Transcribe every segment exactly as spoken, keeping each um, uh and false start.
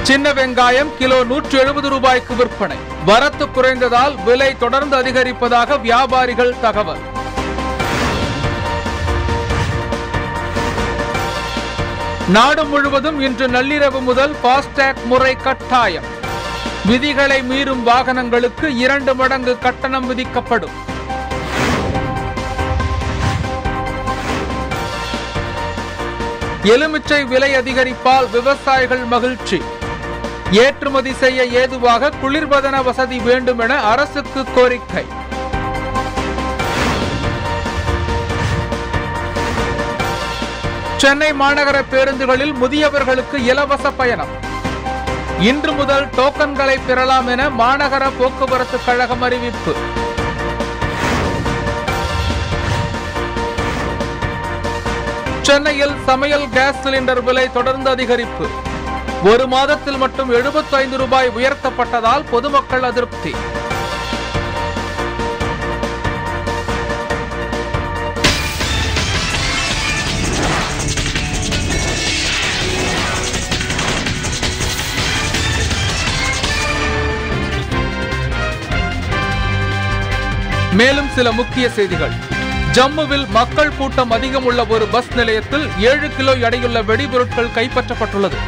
சின்ன வெங்காயம் கிலோ நூற்று எழுபது ரூபாய்க்கு விற்பனை. வரத்து குறைந்ததால் விலை தொடர்ந்து அதிகரிப்பதாக வியாபாரிகள் தகவல். நாடு முழுவதும் இன்று நள்ளிரவு முதல் பாஸ்டாக் முறை கட்டாயம். விதிகளை மீறும் வாகனங்களுக்கு இரண்டு மடங்கு கட்டணம் விதிக்கப்படும். எலுமிச்சை விலை அதிகரிப்பால் விவசாயிகள் மகிழ்ச்சி. ஏற்றுமதி செய்ய ஏதுவாக குளிர்பதன வசதி வேண்டும் என அரசுக்கு கோரிக்கை. சென்னை மாநகர பேருந்துகளில் முதியவர்களுக்கு இலவச பயணம். இன்று முதல் டோக்கன்களை பெறலாம் என மாநகர போக்குவரத்து கழகம் அறிவிப்பு. சென்னையில் சமையல் கேஸ் சிலிண்டர் விலை தொடர்ந்து அதிகரிப்பு. ஒரு மாதத்தில் மட்டும் எழுபத்தி ஐந்து ரூபாய் உயர்த்தப்பட்டதால் பொதுமக்கள் அதிருப்தி. மேலும் சில முக்கிய செய்திகள். ஜம்முவில் மக்கள் கூட்டம் அதிகம் உள்ள ஒரு பஸ் நிலையத்தில் ஏழு கிலோ எடையுள்ள வெடிபொருட்கள் கைப்பற்றப்பட்டுள்ளது.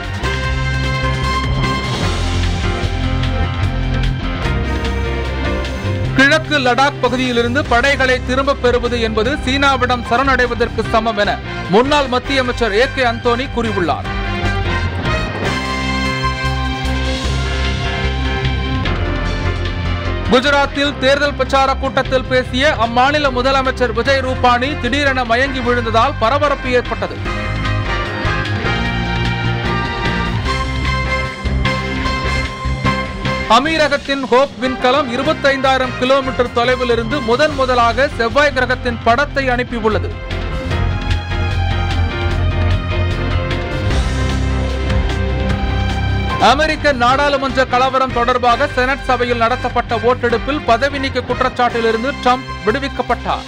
கிழக்கு லடாக் பகுதியிலிருந்து படைகளை திரும்பப் பெறுவது என்பது சீனாவிடம் சரணடைவதற்கு சமம் என முன்னாள் மத்திய அமைச்சர் ஏ கே அந்தோனி கூறியுள்ளார். குஜராத்தில் தேர்தல் பிரச்சார கூட்டத்தில் பேசிய அம்மாநில முதலமைச்சர் விஜய் ரூபானி திடீரென மயங்கி விழுந்ததால் பரபரப்பு ஏற்பட்டது. அமீரகத்தின் ஹோப் விண்கலம் இருபத்தி ஐந்தாயிரம் கிலோமீட்டர் தொலைவில் இருந்து முதன் முதலாக செவ்வாய் கிரகத்தின் படத்தை அனுப்பியுள்ளது. அமெரிக்க நாடாளுமன்ற கலவரம் தொடர்பாக செனட் சபையில் நடத்தப்பட்ட ஓட்டெடுப்பில் பதவி நீக்க குற்றச்சாட்டிலிருந்து ட்ரம்ப் விடுவிக்கப்பட்டார்.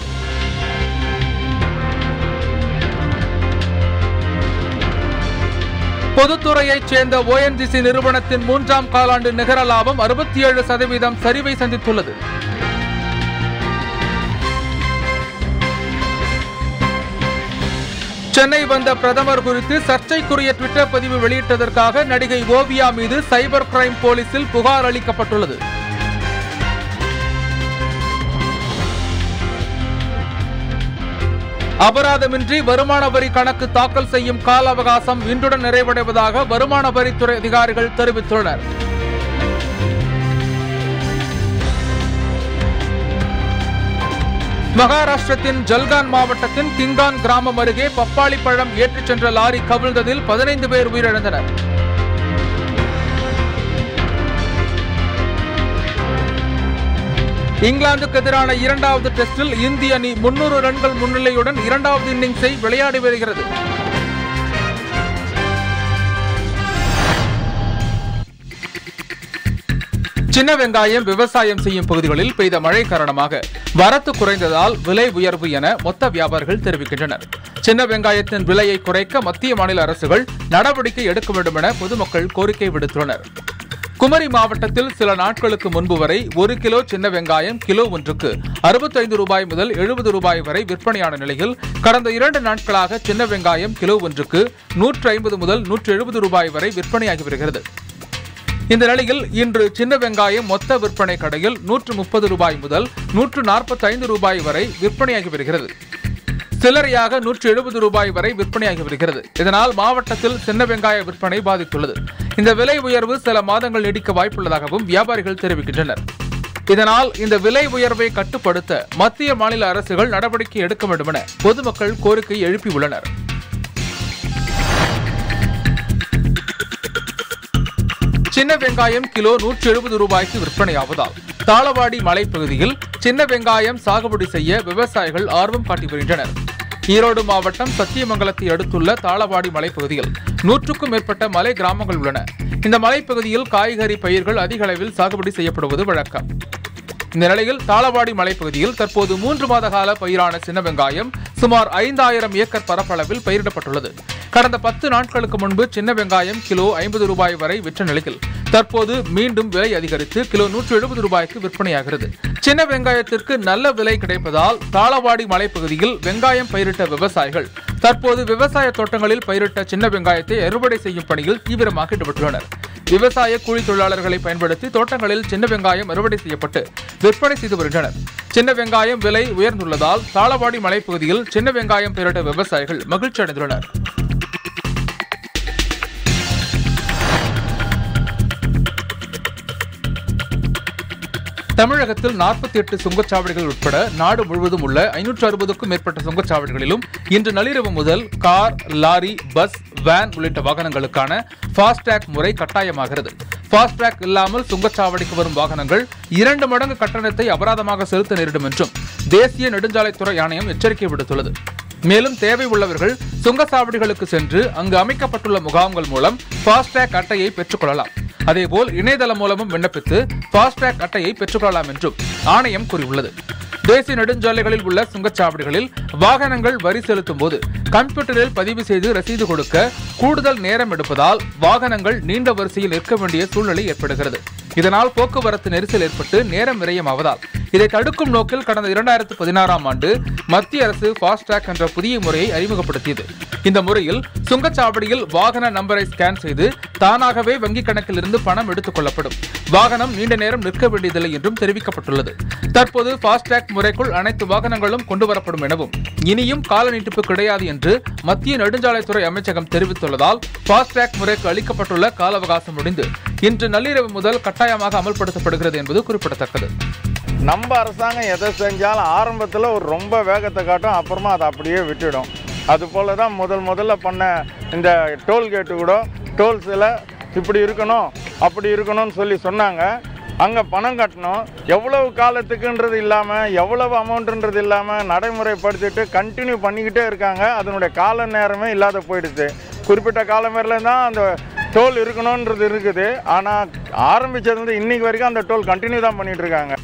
பொதுத்துறையைச் சேர்ந்த ஓ என் ஜி சி நிறுவனத்தின் மூன்றாம் காலாண்டு நிகர லாபம் அறுபத்தி ஏழு சதவீதம் சரிவை சந்தித்துள்ளது. சென்னை வந்த பிரதமர் குறித்து சர்ச்சைக்குரிய ட்விட்டர் பதிவு வெளியிட்டதற்காக நடிகை ஓவியா மீது சைபர் கிரைம் போலீசில் புகார் அளிக்கப்பட்டுள்ளது. அபராதமின்றி வருமான வரி கணக்கு தாக்கல் செய்யும் கால அவகாசம் இன்றுடன் நிறைவடைவதாக வருமான வரித்துறை அதிகாரிகள் தெரிவித்துள்ளனர். மகாராஷ்டிரத்தின் ஜல்கான் மாவட்டத்தின் கிங்கான் கிராமம் அருகே பப்பாளி பழம் ஏற்றிச் சென்ற லாரி கவிழ்ந்ததில் பதினைந்து பேர் உயிரிழந்தனர். இங்கிலாந்துக்கு எதிரான இரண்டாவது டெஸ்டில் இந்திய அணி முன்னூறு ரன்கள் முன்னிலையுடன் இரண்டாவது இன்னிங்ஸை விளையாடி வருகிறது. சின்ன வெங்காயம் விவசாயம் செய்யும் பகுதிகளில் பெய்த மழை காரணமாக வரத்து குறைந்ததால் விலை உயர்வு என மொத்த வியாபாரிகள் தெரிவிக்கின்றனர். சின்ன வெங்காயத்தின் விலையை குறைக்க மத்திய மாநில அரசுகள் நடவடிக்கை எடுக்க வேண்டும் என பொதுமக்கள் கோரிக்கை விடுத்துள்ளனர். குமரி மாவட்டத்தில் சில நாட்களுக்கு முன்பு வரை ஒரு கிலோ சின்ன வெங்காயம் கிலோ ஒன்றுக்கு அறுபத்தி ஐந்து ரூபாய் முதல் எழுபது ரூபாய் வரை விற்பனையான நிலையில் கடந்த இரண்டு நாட்களாக சின்ன வெங்காயம் கிலோ ஒன்றுக்கு நூற்று ஐம்பது முதல் நூற்று எழுபது ரூபாய் வரை விற்பனையாகி வருகிறது. இந்த நிலையில் இன்று சின்ன வெங்காயம் மொத்த விற்பனை கடையில் நூற்று முப்பது ரூபாய் முதல் நூற்று நாற்பத்தி ஐந்து ரூபாய் வரை விற்பனையாகி வருகிறது. சில்லறையாக நூற்று எழுபது ரூபாய் வரை விற்பனையாகி வருகிறது. இதனால் மாவட்டத்தில் சின்ன வெங்காய விற்பனை பாதித்துள்ளது. இந்த விலை உயர்வு சில மாதங்கள் நீடிக்க வாய்ப்புள்ளதாகவும் வியாபாரிகள் தெரிவிக்கின்றனர். இதனால் இந்த விலை உயர்வை கட்டுப்படுத்த மத்திய மாநில அரசுகள் நடவடிக்கை எடுக்க வேண்டும் என பொதுமக்கள் கோரிக்கை எழுப்பியுள்ளனர். சின்ன வெங்காயம் கிலோ நூற்று எழுபது ரூபாய்க்கு விற்பனையாவதால் தாளவாடி மலைப்பகுதியில் சின்ன வெங்காயம் சாகுபடி செய்ய விவசாயிகள் ஆர்வம் காட்டி வருகின்றனர். ஈரோடு மாவட்டம் சத்தியமங்கலத்தை அடுத்துள்ள தாளவாடி மலைப்பகுதியில் நூற்றுக்கும் மேற்பட்ட மலை கிராமங்கள் உள்ளன. இந்த மலைப்பகுதியில் காய்கறி பயிர்கள் அதிக அளவில் சாகுபடி செய்யப்படுவது வழக்கம். இந்த நிலையில் தாளவாடி மலைப்பகுதியில் தற்போது மூன்று மாத கால பயிரான சின்ன வெங்காயம் சுமார் ஐந்தாயிரம் ஏக்கர் பரப்பளவில் பயிரிடப்பட்டுள்ளது. கடந்த பத்து நாட்களுக்கு முன்பு சின்ன வெங்காயம் கிலோ ஐம்பது ரூபாய் வரை விற்ற நிலையில் தற்போது மீண்டும் விலை அதிகரித்து கிலோ நூற்று எழுபது ரூபாய்க்கு விற்பனையாகிறது. சின்ன வெங்காயத்திற்கு நல்ல விலை கிடைப்பதால் தாளவாடி மலைப்பகுதியில் வெங்காயம் பயிரிட்ட விவசாயிகள் தற்போது விவசாய தோட்டங்களில் பயிரிட்ட சின்ன வெங்காயத்தை அறுவடை செய்யும் பணியில் தீவிரமாக ஈடுபட்டுள்ளனர். விவசாய கூலி தொழிலாளர்களை பயன்படுத்தி தோட்டங்களில் சின்ன வெங்காயம் அறுவடை செய்யப்பட்டு விற்பனை செய்து வருகின்றனர். சின்ன வெங்காயம் விலை உயர்ந்துள்ளதால் தாளவாடி மலைப்பகுதியில் சின்ன வெங்காயம் பயிரிட்ட விவசாயிகள் மகிழ்ச்சி அடைந்துள்ளனர். தமிழகத்தில் நாற்பத்தி எட்டு சுங்கச்சாவடிகள் உட்பட நாடு முழுவதும் உள்ள ஐநூற்று அறுபதுக்கும் மேற்பட்ட சுங்கச்சாவடிகளிலும் இன்று நள்ளிரவு முதல் கார், லாரி, பஸ், வேன் உள்ளிட்ட வாகனங்களுக்கான ஃபாஸ்டேக் முறை கட்டாயமாகிறது. ஃபாஸ்டேக் இல்லாமல் சுங்கச்சாவடிக்கு வரும் வாகனங்கள் இரண்டு மடங்கு கட்டணத்தை அபராதமாக செலுத்த நேரிடும் என்றும் தேசிய நெடுஞ்சாலைத்துறை ஆணையம் எச்சரிக்கை விடுத்துள்ளது. மேலும் தேவை உள்ளவர்கள் சுங்கச்சாவடிகளுக்கு சென்று அங்கு அமைக்கப்பட்டுள்ள முகாம்கள் மூலம் ஃபாஸ்டேக் அட்டையை பெற்றுக் கொள்ளலாம். அதேபோல் இணையதளம் மூலமும் விண்ணப்பித்து ஃபாஸ்டேக் அட்டையை பெற்றுக்கொள்ளலாம் என்றும் ஆணையம் கூறியுள்ளது. தேசிய நெடுஞ்சாலைகளில் உள்ள சுங்கச்சாவடிகளில் வாகனங்கள் வரி செலுத்தும் போது கம்ப்யூட்டரில் பதிவு செய்து ரசீது கொடுக்க கூடுதல் நேரம் எடுப்பதால் வாகனங்கள் நீண்ட வரிசையில் நிற்க வேண்டிய சூழ்நிலை ஏற்படுகிறது. இதனால் போக்குவரத்து நெரிசல் ஏற்பட்டு நேரம் விரயமாவதால் இதை தடுக்கும் நோக்கில் கடந்த இரண்டாயிரத்து பதினாறாம் ஆண்டு மத்திய அரசு ஃபாஸ்டேக் என்ற புதிய முறையை அறிமுகப்படுத்தியது. இந்த முறையில் சுங்கச்சாவடியில் வாகன நம்பரை ஸ்கேன் செய்து தானாகவே வங்கிக் கணக்கில் இருந்து பணம் எடுத்துக் கொள்ளப்படும். வாகனம் நீண்ட நேரம் நிற்க வேண்டியதில்லை என்றும் தெரிவிக்கப்பட்டுள்ளது. தற்போது ஃபாஸ்டேக் முறைக்குள் அனைத்து வாகனங்களும் கொண்டுவரப்படும் எனவும் இனியும் கால நீட்டிப்பு கிடையாது என்று மத்திய நெடுஞ்சாலைத்துறை அமைச்சகம் தெரிவித்துள்ளதால் ஃபாஸ்டேக் முறைக்கு அளிக்கப்பட்டுள்ள கால அவகாசம் முடிந்து இன்று நள்ளிரவு முதல் கட்டாயமாக அமல்படுத்தப்படுகிறது என்பது குறிப்பிடத்தக்கது. நம்ம அரசாங்கம் எதை செஞ்சாலும் ஆரம்பத்தில் ஒரு ரொம்ப வேகத்தை காட்டும், அப்புறமா அதை அப்படியே விட்டுடும். அதுபோல தான் முதல் முதல்ல பண்ண இந்த டோல்கேட்டு கூட டோல்ஸில் இப்படி இருக்கணும் அப்படி இருக்கணும்னு சொல்லி சொன்னாங்க. அங்கே பணம் கட்டணும், எவ்வளவு காலத்துக்குன்றது இல்லாமல் எவ்வளவு அமௌண்ட்டுன்றது இல்லாமல் நடைமுறைப்படுத்திட்டு கண்டினியூ பண்ணிக்கிட்டே இருக்காங்க. அதனுடைய கால நேரமே இல்லாத போயிடுது. குறிப்பிட்ட காலம் மேலே தான் அந்த டோல் இருக்கணுன்றது இருக்குது. ஆனால் ஆரம்பித்ததுலேருந்து இன்னைக்கு வரைக்கும் அந்த டோல் கண்டினியூ தான் பண்ணிகிட்டு இருக்காங்க.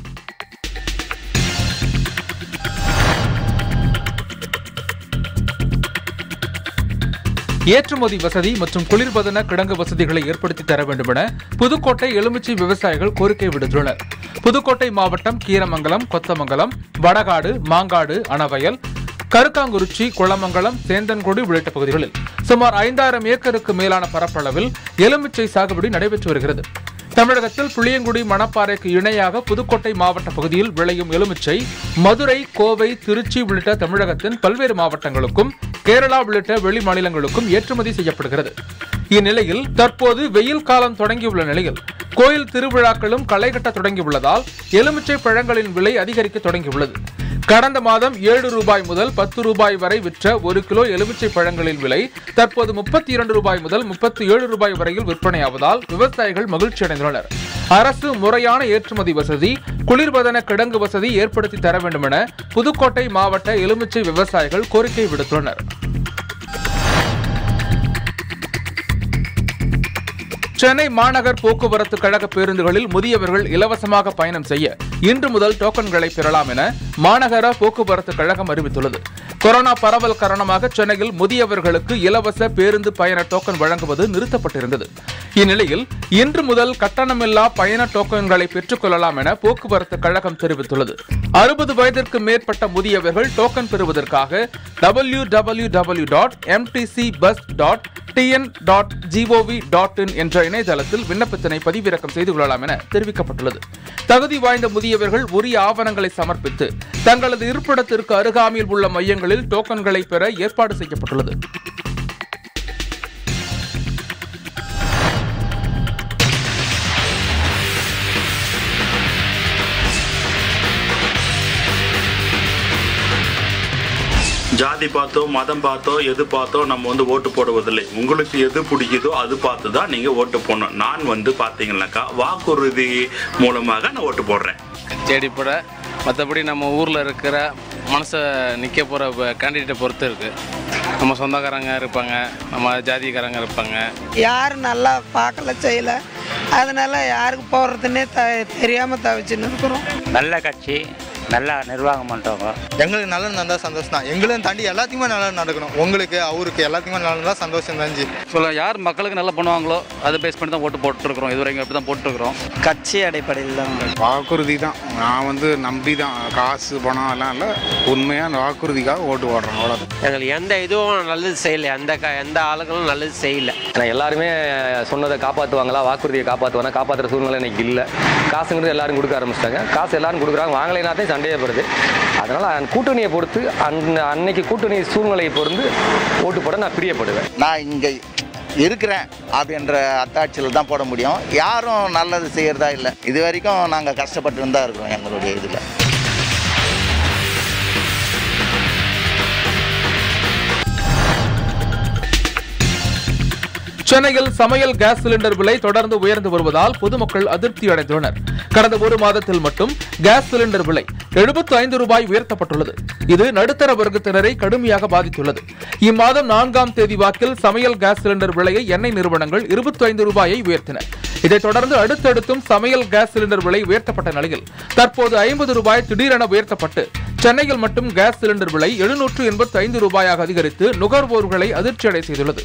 ஏற்றுமதி வசதி மற்றும் குளிர்பதன கிடங்கு வசதிகளை ஏற்படுத்தி தர வேண்டும் என புதுக்கோட்டை எலுமிச்சை விவசாயிகள் கோரிக்கை விடுத்துள்ளனர். புதுக்கோட்டை மாவட்டம் கீரமங்கலம், கொத்தமங்கலம், வடகாடு, மாங்காடு, அணவயல், கருக்காங்குறிச்சி, குளமங்கலம், சேந்தன்குடி உள்ளிட்ட பகுதிகளில் சுமார் ஐந்தாயிரம் ஏக்கருக்கு மேலான பரப்பளவில் எலுமிச்சை சாகுபடி நடைபெற்று வருகிறது. தமிழகத்தில் புளியங்குடி, மணப்பாறைக்கு இணையாக புதுக்கோட்டை மாவட்ட பகுதியில் விளையும் எலுமிச்சை மதுரை, கோவை, திருச்சி உள்ளிட்ட தமிழகத்தின் பல்வேறு மாவட்டங்களுக்கும் கேரளா உள்ளிட்ட வெளி மாநிலங்களுக்கும் ஏற்றுமதி செய்யப்படுகிறது. இந்நிலையில் தற்போது வெயில் காலம் தொடங்கியுள்ள நிலையில் கோயில் திருவிழாக்களும் களை கட்ட தொடங்கியுள்ளதால் எலுமிச்சை பழங்களின் விலை அதிகரிக்க தொடங்கியுள்ளது. கடந்த மாதம் ஏழு ரூபாய் முதல் பத்து ரூபாய் வரை விற்ற ஒரு கிலோ எலுமிச்சை பழங்களின் விலை தற்போது முப்பத்தி இரண்டு ரூபாய் முதல் முப்பத்தி ஏழு ரூபாய் வரையில் விற்பனையாவதால் விவசாயிகள் மகிழ்ச்சி அடைந்துள்ளனர். அரசு முறையான ஏற்றுமதி வசதி, குளிர்பதன கிடங்கு வசதி ஏற்படுத்தி தர வேண்டும் என புதுக்கோட்டை மாவட்ட எலுமிச்சை விவசாயிகள் கோரிக்கை விடுத்துள்ளனர். சென்னை மாநகர் போக்குவரத்து கழக பேருந்துகளில் முதியவர்கள் இலவசமாக பயணம் செய்ய இன்று முதல் டோக்கன்களை பெறலாம் என மாநகர போக்குவரத்து கழகம் அறிவித்துள்ளது. கொரோனா பரவல் காரணமாக சென்னையில் முதியவர்களுக்கு இலவச பேருந்து பயண டோக்கன் வழங்குவது நிறுத்தப்பட்டிருந்தது. இந்நிலையில் இன்று முதல் கட்டணமில்லா பயண டோக்கன்களை பெற்றுக் கொள்ளலாம் என போக்குவரத்து கழகம் தெரிவித்துள்ளது. அறுபது வயதிற்கு மேற்பட்ட முதியவர்கள் டோக்கன் பெறுவதற்காக W W W dot M T C bus dot T N dot GOV dot in என்ற இணையதளத்தில் விண்ணப்பத்தினை பதிவிறக்கம் செய்து கொள்ளலாம் என தெரிவிக்கப்பட்டுள்ளது. தகுதி வாய்ந்த முதியவர்கள் உரிய ஆவணங்களை சமர்ப்பித்து தங்களது இருப்பிடத்திற்கு அருகாமையில் உள்ள மையங்களில் டோக்கன்களை பெற ஏற்பாடு செய்யப்பட்டுள்ளது. ஜாதி பார்த்தோ மதம் பார்த்தோ எது பார்த்தோ நம்ம வந்து ஓட்டு போடுவதில்லை. உங்களுக்கு எது பிடிக்குதோ அது பார்த்து தான் நீங்கள் ஓட்டு போடணும். நான் வந்து பார்த்தீங்கன்னாக்கா வாக்குறுதி மூலமாக நான் ஓட்டு போடுறேன். தேடி போட மற்றபடி நம்ம ஊரில் இருக்கிற மனசை நிற்க போகிற கேண்டிடேட்டை பொறுத்து இருக்குது. நம்ம சொந்தக்காரங்க இருப்பாங்க, நம்ம ஜாதிக்காரங்க இருப்பாங்க. யார் நல்லா பார்க்கல செய்யலை அதனால யாருக்கு போடுறதுன்னே த தெரியாமல் தவிச்சுன்னு இருக்கிறோம். நல்ல கட்சி, நல்லா நிர்வாகம் பண்ணுறவங்க. எங்களுக்கு நல்லது நடந்தால் சந்தோஷம் தான். எங்களையும் தாண்டி எல்லாத்தையுமே நல்லா நடக்கணும். உங்களுக்கு அவருக்கு எல்லாத்தையுமே நல்லா இருந்தால் சந்தோஷம் தான்ஜி. சொல்ல யார் மக்களுக்கு நல்லா பண்ணுவாங்களோ அதை பேஸ் பண்ணி தான் ஓட்டு போட்டுருக்குறோம். இது வரைக்கும் அப்படி தான் போட்டுருக்குறோம். கட்சி அடிப்படையில் தான் வாக்குறுதி தான். நான் வந்து நம்பி தான், காசு பணம் எல்லாம் இல்லை, உண்மையாக வாக்குறுதிக்காக ஓட்டு போடுறோம். அவ்வளோ எங்களுக்கு எந்த இதுவும் நல்லது செய்யலை, எந்த க எந்த ஆளுங்களும் நல்லது செய்யலை. எல்லாருமே சொன்னதை காப்பாற்றுவாங்களா, வாக்குறுதியை காப்பாற்றுவாங்க, காப்பாற்றுற சூழ்நிலை இன்னைக்கு இல்லை. காசுங்கிறது எல்லாரும் கொடுக்க ஆரம்பிச்சிட்டாங்க. காசு எல்லாரும் கொடுக்குறாங்க, வாங்கலைனாத்தையும் சண்டையப்படுது. அதனால் கூட்டணியை பொறுத்து அன் அன்னைக்கு கூட்டணி சூழ்நிலையை பொறுத்து ஓட்டு போட நான் பிரியப்படுவேன். நான் இங்கே இருக்கிறேன் அப்படின்ற அத்தாட்சியில் தான் போட முடியும். யாரும் நல்லது செய்கிறதா இல்லை. இது வரைக்கும் நாங்கள் கஷ்டப்பட்டு தான் இருக்கிறோம் எங்களுடைய இதில். சென்னையில் சமையல் கேஸ் சிலிண்டர் விலை தொடர்ந்து உயர்ந்து வருவதால் பொதுமக்கள் அதிருப்தி அடைந்துள்ளனர். கடந்த ஒரு மாதத்தில் மட்டும் கேஸ் சிலிண்டர் விலை எழுபத்தி ஐந்து ரூபாய் உயர்த்தப்பட்டுள்ளது. இது நடுத்தர வர்க்கத்தினரை கடுமையாக பாதித்துள்ளது. இம்மாதம் நான்காம் தேதி வாக்கில் சமையல் கேஸ் சிலிண்டர் விலையை எண்ணெய் நிறுவனங்கள் இருபத்தி ஐந்து ரூபாயை உயர்த்தின. இதைத் தொடர்ந்து அடுத்தடுத்தும் சமையல் கேஸ் சிலிண்டர் விலை உயர்த்தப்பட்ட நிலையில் தற்போது ஐம்பது ரூபாய் திடீரென உயர்த்தப்பட்டு சென்னையில் மட்டும் கேஸ் சிலிண்டர் விலை எழுநூற்று எண்பத்தி ஐந்து ரூபாயாக அதிகரித்து நுகர்வோர்களை அதிர்ச்சியடை செய்துள்ளது.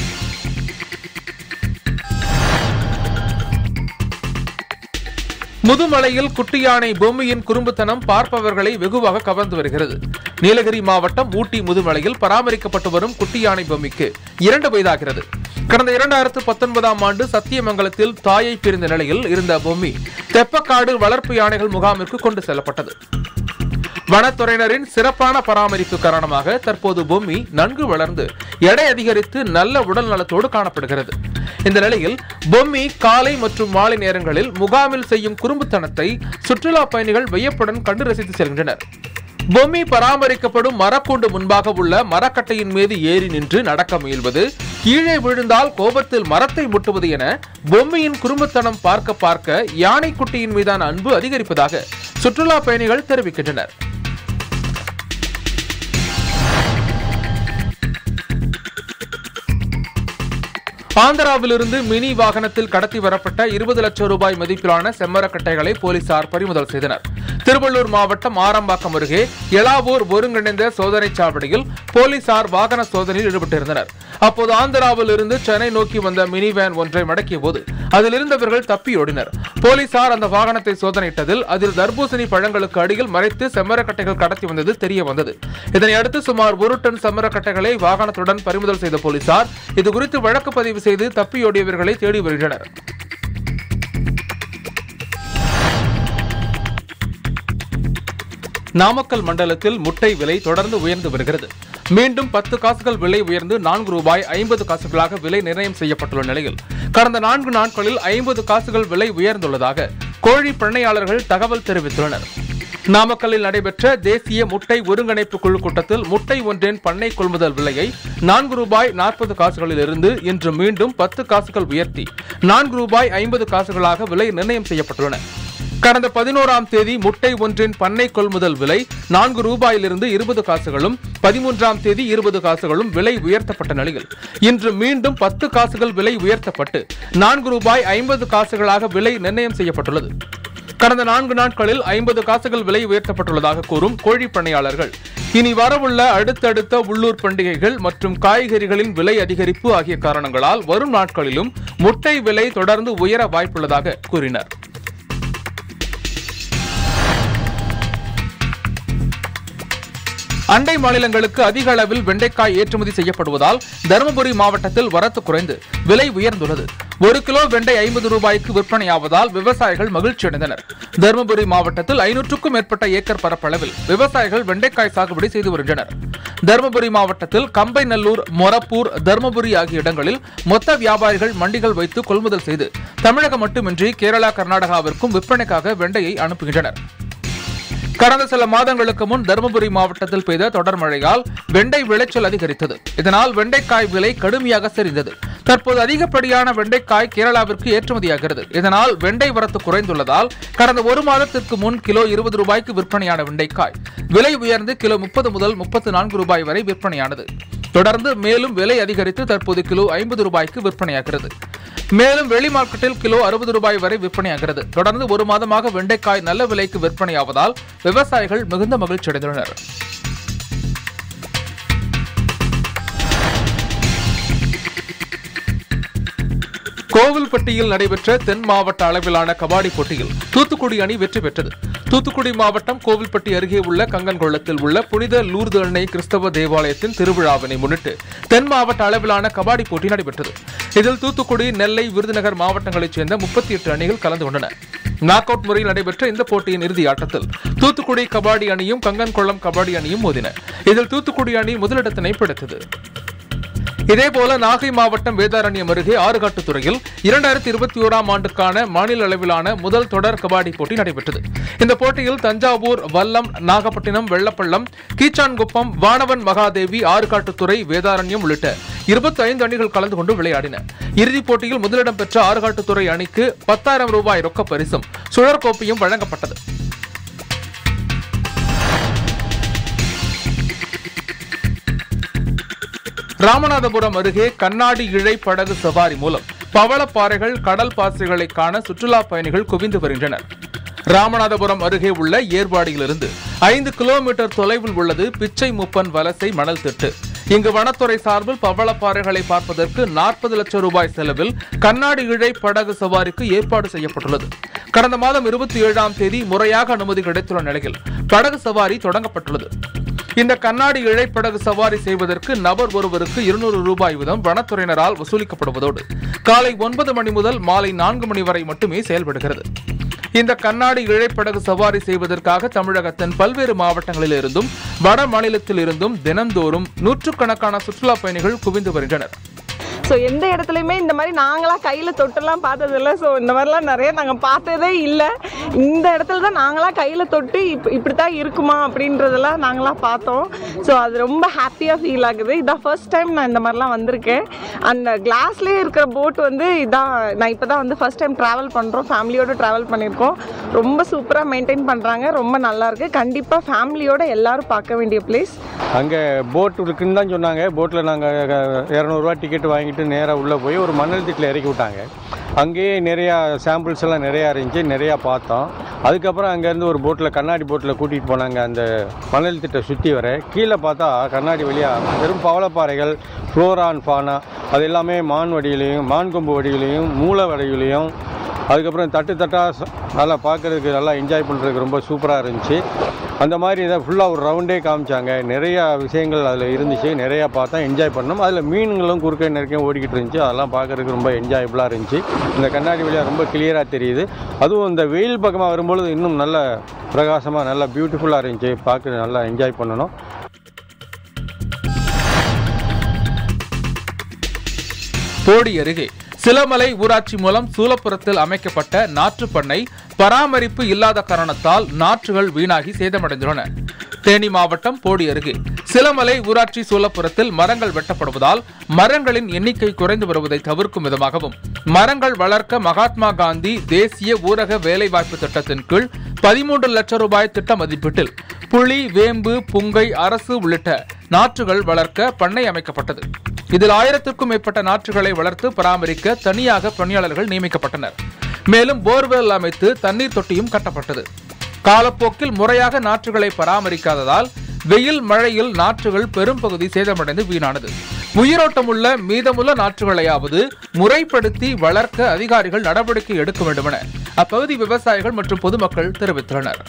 முதுமலையில் குட்டி யானை பொம்மியின் குறும்புத்தனம் பார்ப்பவர்களை வெகுவாக கவர்ந்து வருகிறது. நீலகிரி மாவட்டம் ஊட்டி முதுமலையில் பராமரிக்கப்பட்டு வரும் குட்டி யானை பொம்மிக்கு இரண்டு வயதாகிறது. கடந்த இரண்டாயிரத்து பத்தொன்பதாம் ஆண்டு சத்தியமங்கலத்தில் தாயை பிரிந்த நிலையில் இருந்த பொம்மி தெப்பக்காடு வளர்ப்பு யானைகள் முகாமிற்கு கொண்டு செல்லப்பட்டது. வனத்துறையினரின் சிறப்பான பராமரிப்பு காரணமாக தற்போது பொம்மி நன்கு வளர்ந்து எடை அதிகரித்து நல்ல உடல் நலத்தோடு காணப்படுகிறது. இந்த நிலையில் பொம்மி காலை மற்றும் மாலை நேரங்களில் முகாமில் செய்யும் குறும்புத்தனத்தை சுற்றுலா பயணிகள் வியப்புடன் கண்டு ரசித்து செல்கின்றனர். பொம்மி பராமரிக்கப்படும் மரக்கூண்டு முன்பாக உள்ள மரக்கட்டையின் மீது ஏறி நின்று நடக்க முயல்வது, கீழே விழுந்தால் கோபத்தில் மரத்தை முட்டுவது என பொம்மியின் குறும்புத்தனம் பார்க்க பார்க்க யானைக்குட்டியின் மீதான அன்பு அதிகரிப்பதாக சுற்றுலா பயணிகள் தெரிவிக்கின்றனர். ஆந்திராவிலிருந்து மினி வாகனத்தில் கடத்தி வரப்பட்ட இருபது லட்சம் ரூபாய் மதிப்பிலான செம்மரக்கட்டைகளை போலீசார் பறிமுதல் செய்தனர். திருவள்ளூர் மாவட்டம் ஆரம்பாக்கம் அருகே எலாவூர் ஒருங்கிணைந்த சோதனை சாவடியில் போலீசார் வாகன சோதனையில் ஈடுபட்டிருந்தனர். அப்போது ஆந்திராவில் இருந்து சென்னை நோக்கி வந்த மினி வேன் ஒன்றை மடக்கிய போது அதில் இருந்தவர்கள் தப்பியோடினர். போலீசார் அந்த வாகனத்தை சோதனையிட்டதில் அதில் தர்பூசணி பழங்களுக்கு அடியில் மறைத்து செம்மரக்கட்டைகள் கடத்தி வந்தது தெரிய வந்தது. இதனையடுத்து சுமார் ஒரு டன் செம்மரக்கட்டைகளை வாகனத்துடன் பறிமுதல் செய்த போலீசார் இதுகுறித்து வழக்கு பதிவு செய்து தப்பியோடியவர்களை தேடி வருகின்றனர். நாமக்கல் மண்டலத்தில் முட்டை விலை தொடர்ந்து உயர்ந்து வருகிறது. மீண்டும் பத்து காசுகள் விலை உயர்ந்து நான்கு ரூபாய் ஐம்பது காசுகளாக விலை நிர்ணயம் செய்யப்பட்டுள்ள நிலையில் கடந்த நான்கு நாட்களில் ஐம்பது காசுகள் விலை உயர்ந்துள்ளதாக கோழி பண்ணையாளர்கள் தகவல் தெரிவித்துள்ளனர். நாமக்கல்லில் நடைபெற்ற தேசிய முட்டை ஒருங்கிணைப்பு குழு கூட்டத்தில் முட்டை ஒன்றின் பண்ணை கொள்முதல் விலையை நான்கு ரூபாய் நாற்பது காசுகளில் இருந்து இன்று மீண்டும் பத்து காசுகள் உயர்த்தி நான்கு ரூபாய் ஐம்பது காசுகளாக விலை நிர்ணயம் செய்யப்பட்டுள்ளன. கடந்த பதினோராம் தேதி முட்டை ஒன்றின் பண்ணை கொள்முதல் விலை நான்கு ரூபாயிலிருந்து இருபது காசுகளும் பதிமூன்றாம் தேதி இருபது காசுகளும் விலை உயர்த்தப்பட்ட நிலையில் இன்று மீண்டும் பத்து காசுகள் விலை உயர்த்தப்பட்டு நான்கு ரூபாய் ஐம்பது காசுகளாக விலை நிர்ணயம் செய்யப்பட்டுள்ளது. கடந்த நான்கு நாட்களில் ஐம்பது காசுகள் விலை உயர்த்தப்பட்டுள்ளதாக கூறும் கோழி பண்ணையாளர்கள் இனி வரவுள்ள அடுத்தடுத்த உள்ளூர் பண்டிகைகள் மற்றும் காய்கறிகளின் விலை அதிகரிப்பு ஆகிய காரணங்களால் வரும் நாட்களிலும் முட்டை விலை தொடர்ந்து உயர வாய்ப்புள்ளதாக கூறினர். அண்டை மாநிலங்களுக்கு அதிக அளவில் வெண்டைக்காய் ஏற்றுமதி செய்யப்படுவதால் தருமபுரி மாவட்டத்தில் வரத்து குறைந்து விலை உயர்ந்துள்ளது. ஒரு கிலோ வெண்டை ஐம்பது ரூபாய்க்கு விற்பனையாவதால் விவசாயிகள் மகிழ்ச்சி அடைந்தனர். தருமபுரி மாவட்டத்தில் ஐநூற்றுக்கும் மேற்பட்ட ஏக்கர் பரப்பளவில் விவசாயிகள் வெண்டைக்காய் சாகுபடி செய்து வருகின்றனர். தருமபுரி மாவட்டத்தில் கம்பைநல்லூர், மொரப்பூர், தருமபுரி ஆகிய இடங்களில் மொத்த வியாபாரிகள் மண்டிகள் வைத்து கொள்முதல் செய்து தமிழகம் மட்டுமின்றி கேரளா, கர்நாடகாவிற்கும் விற்பனைக்காக வெண்டையை அனுப்புகின்றனர். கடந்த சில மாதங்களுக்கு முன் தருமபுரி மாவட்டத்தில் பெய்த தொடர் மழையால் வெண்டை விளைச்சல் அதிகரித்தது. இதனால் வெண்டைக்காய் விலை கடுமையாக சரிந்தது. தற்போது அதிகப்படியான வெண்டைக்காய் கேரளாவிற்கு ஏற்றுமதியாகிறது. இதனால் வெண்டை வரத்து குறைந்துள்ளதால் கடந்த ஒரு மாதத்திற்கு முன் கிலோ இருபது ரூபாய்க்கு விற்பனையான வெண்டைக்காய் விலை உயர்ந்து கிலோ முப்பது முதல் முப்பத்தி நான்கு ரூபாய் வரை விற்பனையானது. தொடர்ந்து மேலும் விலை அதிகரித்து தற்போது கிலோ ஐம்பது ரூபாய்க்கு விற்பனையாகிறது. மேலும் வெளி மார்க்கெட்டில் கிலோ அறுபது ரூபாய் வரை விற்பனையாகிறது. தொடர்ந்து ஒரு மாதமாக வெண்டைக்காய் நல்ல விலைக்கு விற்பனையாவதால் விவசாயிகள் மிகுந்த மகிழ்ச்சி அடைந்துள்ளனர். கோவில்பட்டியில் நடைபெற்ற தென் மாவட்ட அளவிலான கபாடி போட்டியில் தூத்துக்குடி அணி வெற்றி பெற்றது. தூத்துக்குடி மாவட்டம் கோவில்பட்டி அருகே உள்ள கங்கன்கொள்ளத்தில் உள்ள புனித லூர்து அன்னை கிறிஸ்தவ தேவாலயத்தின் திருவிழாவினை முன்னிட்டு தென் மாவட்ட அளவிலான கபாடி போட்டி நடைபெற்றது. இதில் தூத்துக்குடி, நெல்லை, விருதுநகர் மாவட்டங்களைச் சேர்ந்த முப்பத்தி எட்டு அணிகள் கலந்து கொண்டன. நாக் அவுட் முறையில் நடைபெற்ற இந்த போட்டியின் இறுதி ஆட்டத்தில் தூத்துக்குடி கபாடி அணியும் கங்கன்கொள்ளம் கபாடி அணியும் மோதின. இதில் தூத்துக்குடி அணி முதலிடத்தினை பிடித்தது. இதேபோல நாகை மாவட்டம் வேதாரண்யம் அருகே ஆறுகாட்டுத்துறையில் இரண்டாயிரத்தி இருபத்தி ஓராம் ஆண்டுக்கான மாநில அளவிலான முதல் தொடர் கபாடி போட்டி நடைபெற்றது. இந்த போட்டியில் தஞ்சாவூர், வல்லம், நாகப்பட்டினம், வெள்ளப்பள்ளம், கீச்சான்குப்பம், வானவன் மகாதேவி, ஆறுகாட்டுத்துறை, வேதாரண்யம் உள்ளிட்ட இருபத்தி ஐந்து அணிகள் கலந்து கொண்டு விளையாடின. இறுதிப் போட்டியில் முதலிடம் பெற்ற ஆறுகாட்டுத்துறை அணிக்கு பத்தாயிரம் ரூபாய் ரொக்க பரிசும் சுழற்கோப்பையும் வழங்கப்பட்டது. ராமநாதபுரம் அருகே கண்ணாடி இழை படகு சவாரி மூலம் பவளப்பாறைகள், கடல் பாசிகளை காண சுற்றுலா பயணிகள் குவிந்து வருகின்றனர். ராமநாதபுரம் அருகே உள்ள ஏர்வாடியிலிருந்து ஐந்து கிலோமீட்டர் தொலைவில் உள்ளது பிச்சை முப்பன் வலசை மணல் திட்டு. இங்கு வனத்துறை சார்பில் பவளப்பாறைகளை பார்ப்பதற்கு நாற்பது லட்சம் ரூபாய் செலவில் கண்ணாடி இழை படகு சவாரிக்கு ஏற்பாடு செய்யப்பட்டுள்ளது. கடந்த மாதம் இருபத்தி ஏழாம் தேதி முறையாக அனுமதி கிடைத்துள்ள நிலையில் படகு சவாரி தொடங்கப்பட்டுள்ளது. இந்த கண்ணாடி இழைப்படகு சவாரி செய்வதற்கு நபர் ஒருவருக்கு இருநூறு ரூபாய் வீதம் வனத்துறையினரால் வசூலிக்கப்படுவதோடு காலை ஒன்பது மணி முதல் மாலை நான்கு மணி வரை மட்டுமே செயல்படுகிறது. இந்த கண்ணாடி இழைப்படகு சவாரி செய்வதற்காக தமிழகத்தின் பல்வேறு மாவட்டங்களில் இருந்தும் வட மாநிலத்தில் இருந்தும் தினந்தோறும் நூற்றுக்கணக்கான சுற்றுலா பயணிகள் குவிந்து வருகின்றனர். ஸோ எந்த இடத்துலையுமே இந்த மாதிரி நாங்களாம் கையில் தொட்டுலாம் பார்த்ததில்ல. ஸோ இந்த மாதிரிலாம் நிறைய நாங்கள் பார்த்ததே இல்லை. இந்த இடத்துல தான் நாங்களாம் கையில் தொட்டு இப் இப்படி தான் இருக்குமா அப்படின்றதெல்லாம் நாங்களாம் பார்த்தோம். ஸோ அது ரொம்ப ஹாப்பியாக ஃபீல் ஆகுது. இதான் ஃபர்ஸ்ட் டைம் நான் இந்த மாதிரிலாம் வந்திருக்கேன். அந்த கிளாஸ்லேயே இருக்கிற போட் வந்து இதான் நான் இப்போ தான் வந்து ஃபர்ஸ்ட் டைம் ட்ராவல் பண்ணுறோம். ஃபேமிலியோடு ட்ராவல் பண்ணியிருக்கோம். ரொம்ப சூப்பராக மெயின்டைன் பண்ணுறாங்க. ரொம்ப நல்லாயிருக்கு. கண்டிப்பாக ஃபேமிலியோடு எல்லோரும் பார்க்க வேண்டிய பிளேஸ். அங்கே போட் இருக்குன்னு தான் சொன்னாங்க. போட்டில் நாங்கள் இரநூறுவா டிக்கெட் வாங்கிட்டு நேராக உள்ளே போய் ஒரு மணல் திட்டில் இறக்கி விட்டாங்க. அங்கேயே நிறையா சாம்பிள்ஸ் எல்லாம் நிறையா இருந்துச்சு, நிறையா பார்த்தோம். அதுக்கப்புறம் அங்கேருந்து ஒரு போட்டில் கண்ணாடி போட்டில் கூட்டிகிட்டு போனாங்க. அந்த மணல் திட்டை சுற்றி வர கீழே பார்த்தா கண்ணாடி வழியாக வெறும் பவளப்பாறைகள், ஃப்ளோரா அண்ட் ஃபானா, அது எல்லாமே மான் வடிவிலையும், மான் கொம்பு வடிவிலையும், மூளை வடிவிலையும், அதுக்கப்புறம் தட்டு தட்டாக நல்லா பார்க்குறதுக்கு நல்லா என்ஜாய் பண்ணுறதுக்கு ரொம்ப சூப்பராக இருந்துச்சு. அந்த மாதிரி இதை ஃபுல்லாக ஒரு ரவுண்டே காமிச்சாங்க. நிறையா விஷயங்கள் அதில் இருந்துச்சு. நிறையா பார்த்தா என்ஜாய் பண்ணோம். அதில் மீன்களும் குறுக்கே நெருக்கையும் ஓடிக்கிட்டு இருந்துச்சு. அதெல்லாம் பார்க்குறதுக்கு ரொம்ப என்ஜாயபுளாக இருந்துச்சு. இந்த கண்ணாடி வழியாக ரொம்ப கிளியராக தெரியுது. அதுவும் இந்த வெயில் பக்கமாக வரும்பொழுது இன்னும் நல்ல பிரகாசமாக நல்லா பியூட்டிஃபுல்லாக இருந்துச்சு. பார்க்க நல்லா என்ஜாய் பண்ணணும். போடி அருகே சிலமலை ஊராட்சி மூலம் சூலப்புரத்தில் அமைக்கப்பட்ட நாற்று பண்ணை பராமரிப்பு இல்லாத காரணத்தால் நாற்றுகள் வீணாகி சேதமடைந்துள்ளன. தேனி மாவட்டம் போடி அருகே சிலமலை ஊராட்சி சூலப்புரத்தில் மரங்கள் வெட்டப்படுவதால் மரங்களின் எண்ணிக்கை குறைந்து வருவதை தவிர்க்கும் விதமாகவும் மரங்கள் வளர்க்க மகாத்மா காந்தி தேசிய ஊரக வேலைவாய்ப்பு திட்டத்தின் கீழ் பதிமூன்று லட்சம் ரூபாய் திட்ட மதிப்பீட்டில் புளி, வேம்பு, புங்கை, அரசு உள்ளிட்ட நாற்றுகள் வளர்க்க பண்ணை அமைக்கப்பட்டது. இதில் ஆயிரத்திற்கும் மேற்பட்ட நாற்றுகளை வளர்த்து பராமரிக்க தனியாக பணியாளர்கள் நியமிக்கப்பட்டனர். மேலும் போர்வெல் அமைத்து தண்ணீர் தொட்டியும் கட்டப்பட்டது. காலப்போக்கில் முறையாக நாற்றுகளை பராமரிக்காததால் வெயில், மழையில் நாற்றுகள் பெரும்பகுதி சேதமடைந்து வீணானது. உயிரோட்டமுள்ள மீதமுள்ள நாற்றுகளையாவது முறைப்படுத்தி வளர்க்க அதிகாரிகள் நடவடிக்கை எடுக்க வேண்டும் என அப்பகுதி விவசாயிகள் மற்றும் பொதுமக்கள் தெரிவித்துள்ளனர்.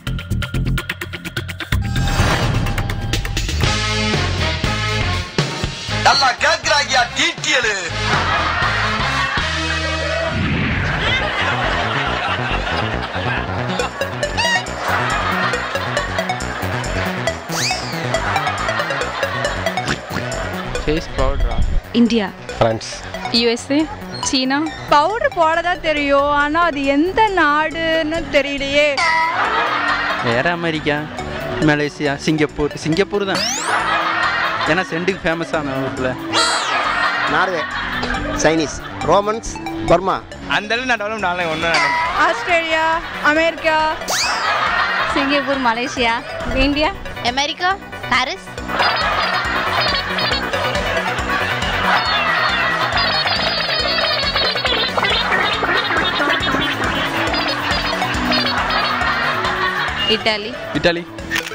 நல்லா கேக்குறாங்க டீட்டியலு. ஃபேஸ் பவுடரா? இந்தியா, பிரான்ஸ், யூஎஸ்ஏ, சீனா. பவுடர் போடதான் தெரியும், ஆனா அது எந்த நாடுன்னு தெரியலையே. வேற அமெரிக்கா, மலேசியா, சிங்கப்பூர். சிங்கப்பூர் தான், ஏன்னா சென்ட்டுக்கு ஃபேமஸான ஊரில். Norway, Chinese, Romans, Burma. அந்த நான் டெவலப் நாளை ஒன்று. Australia, America, Singapore, Malaysia, India, America, Paris. Italy. Italy.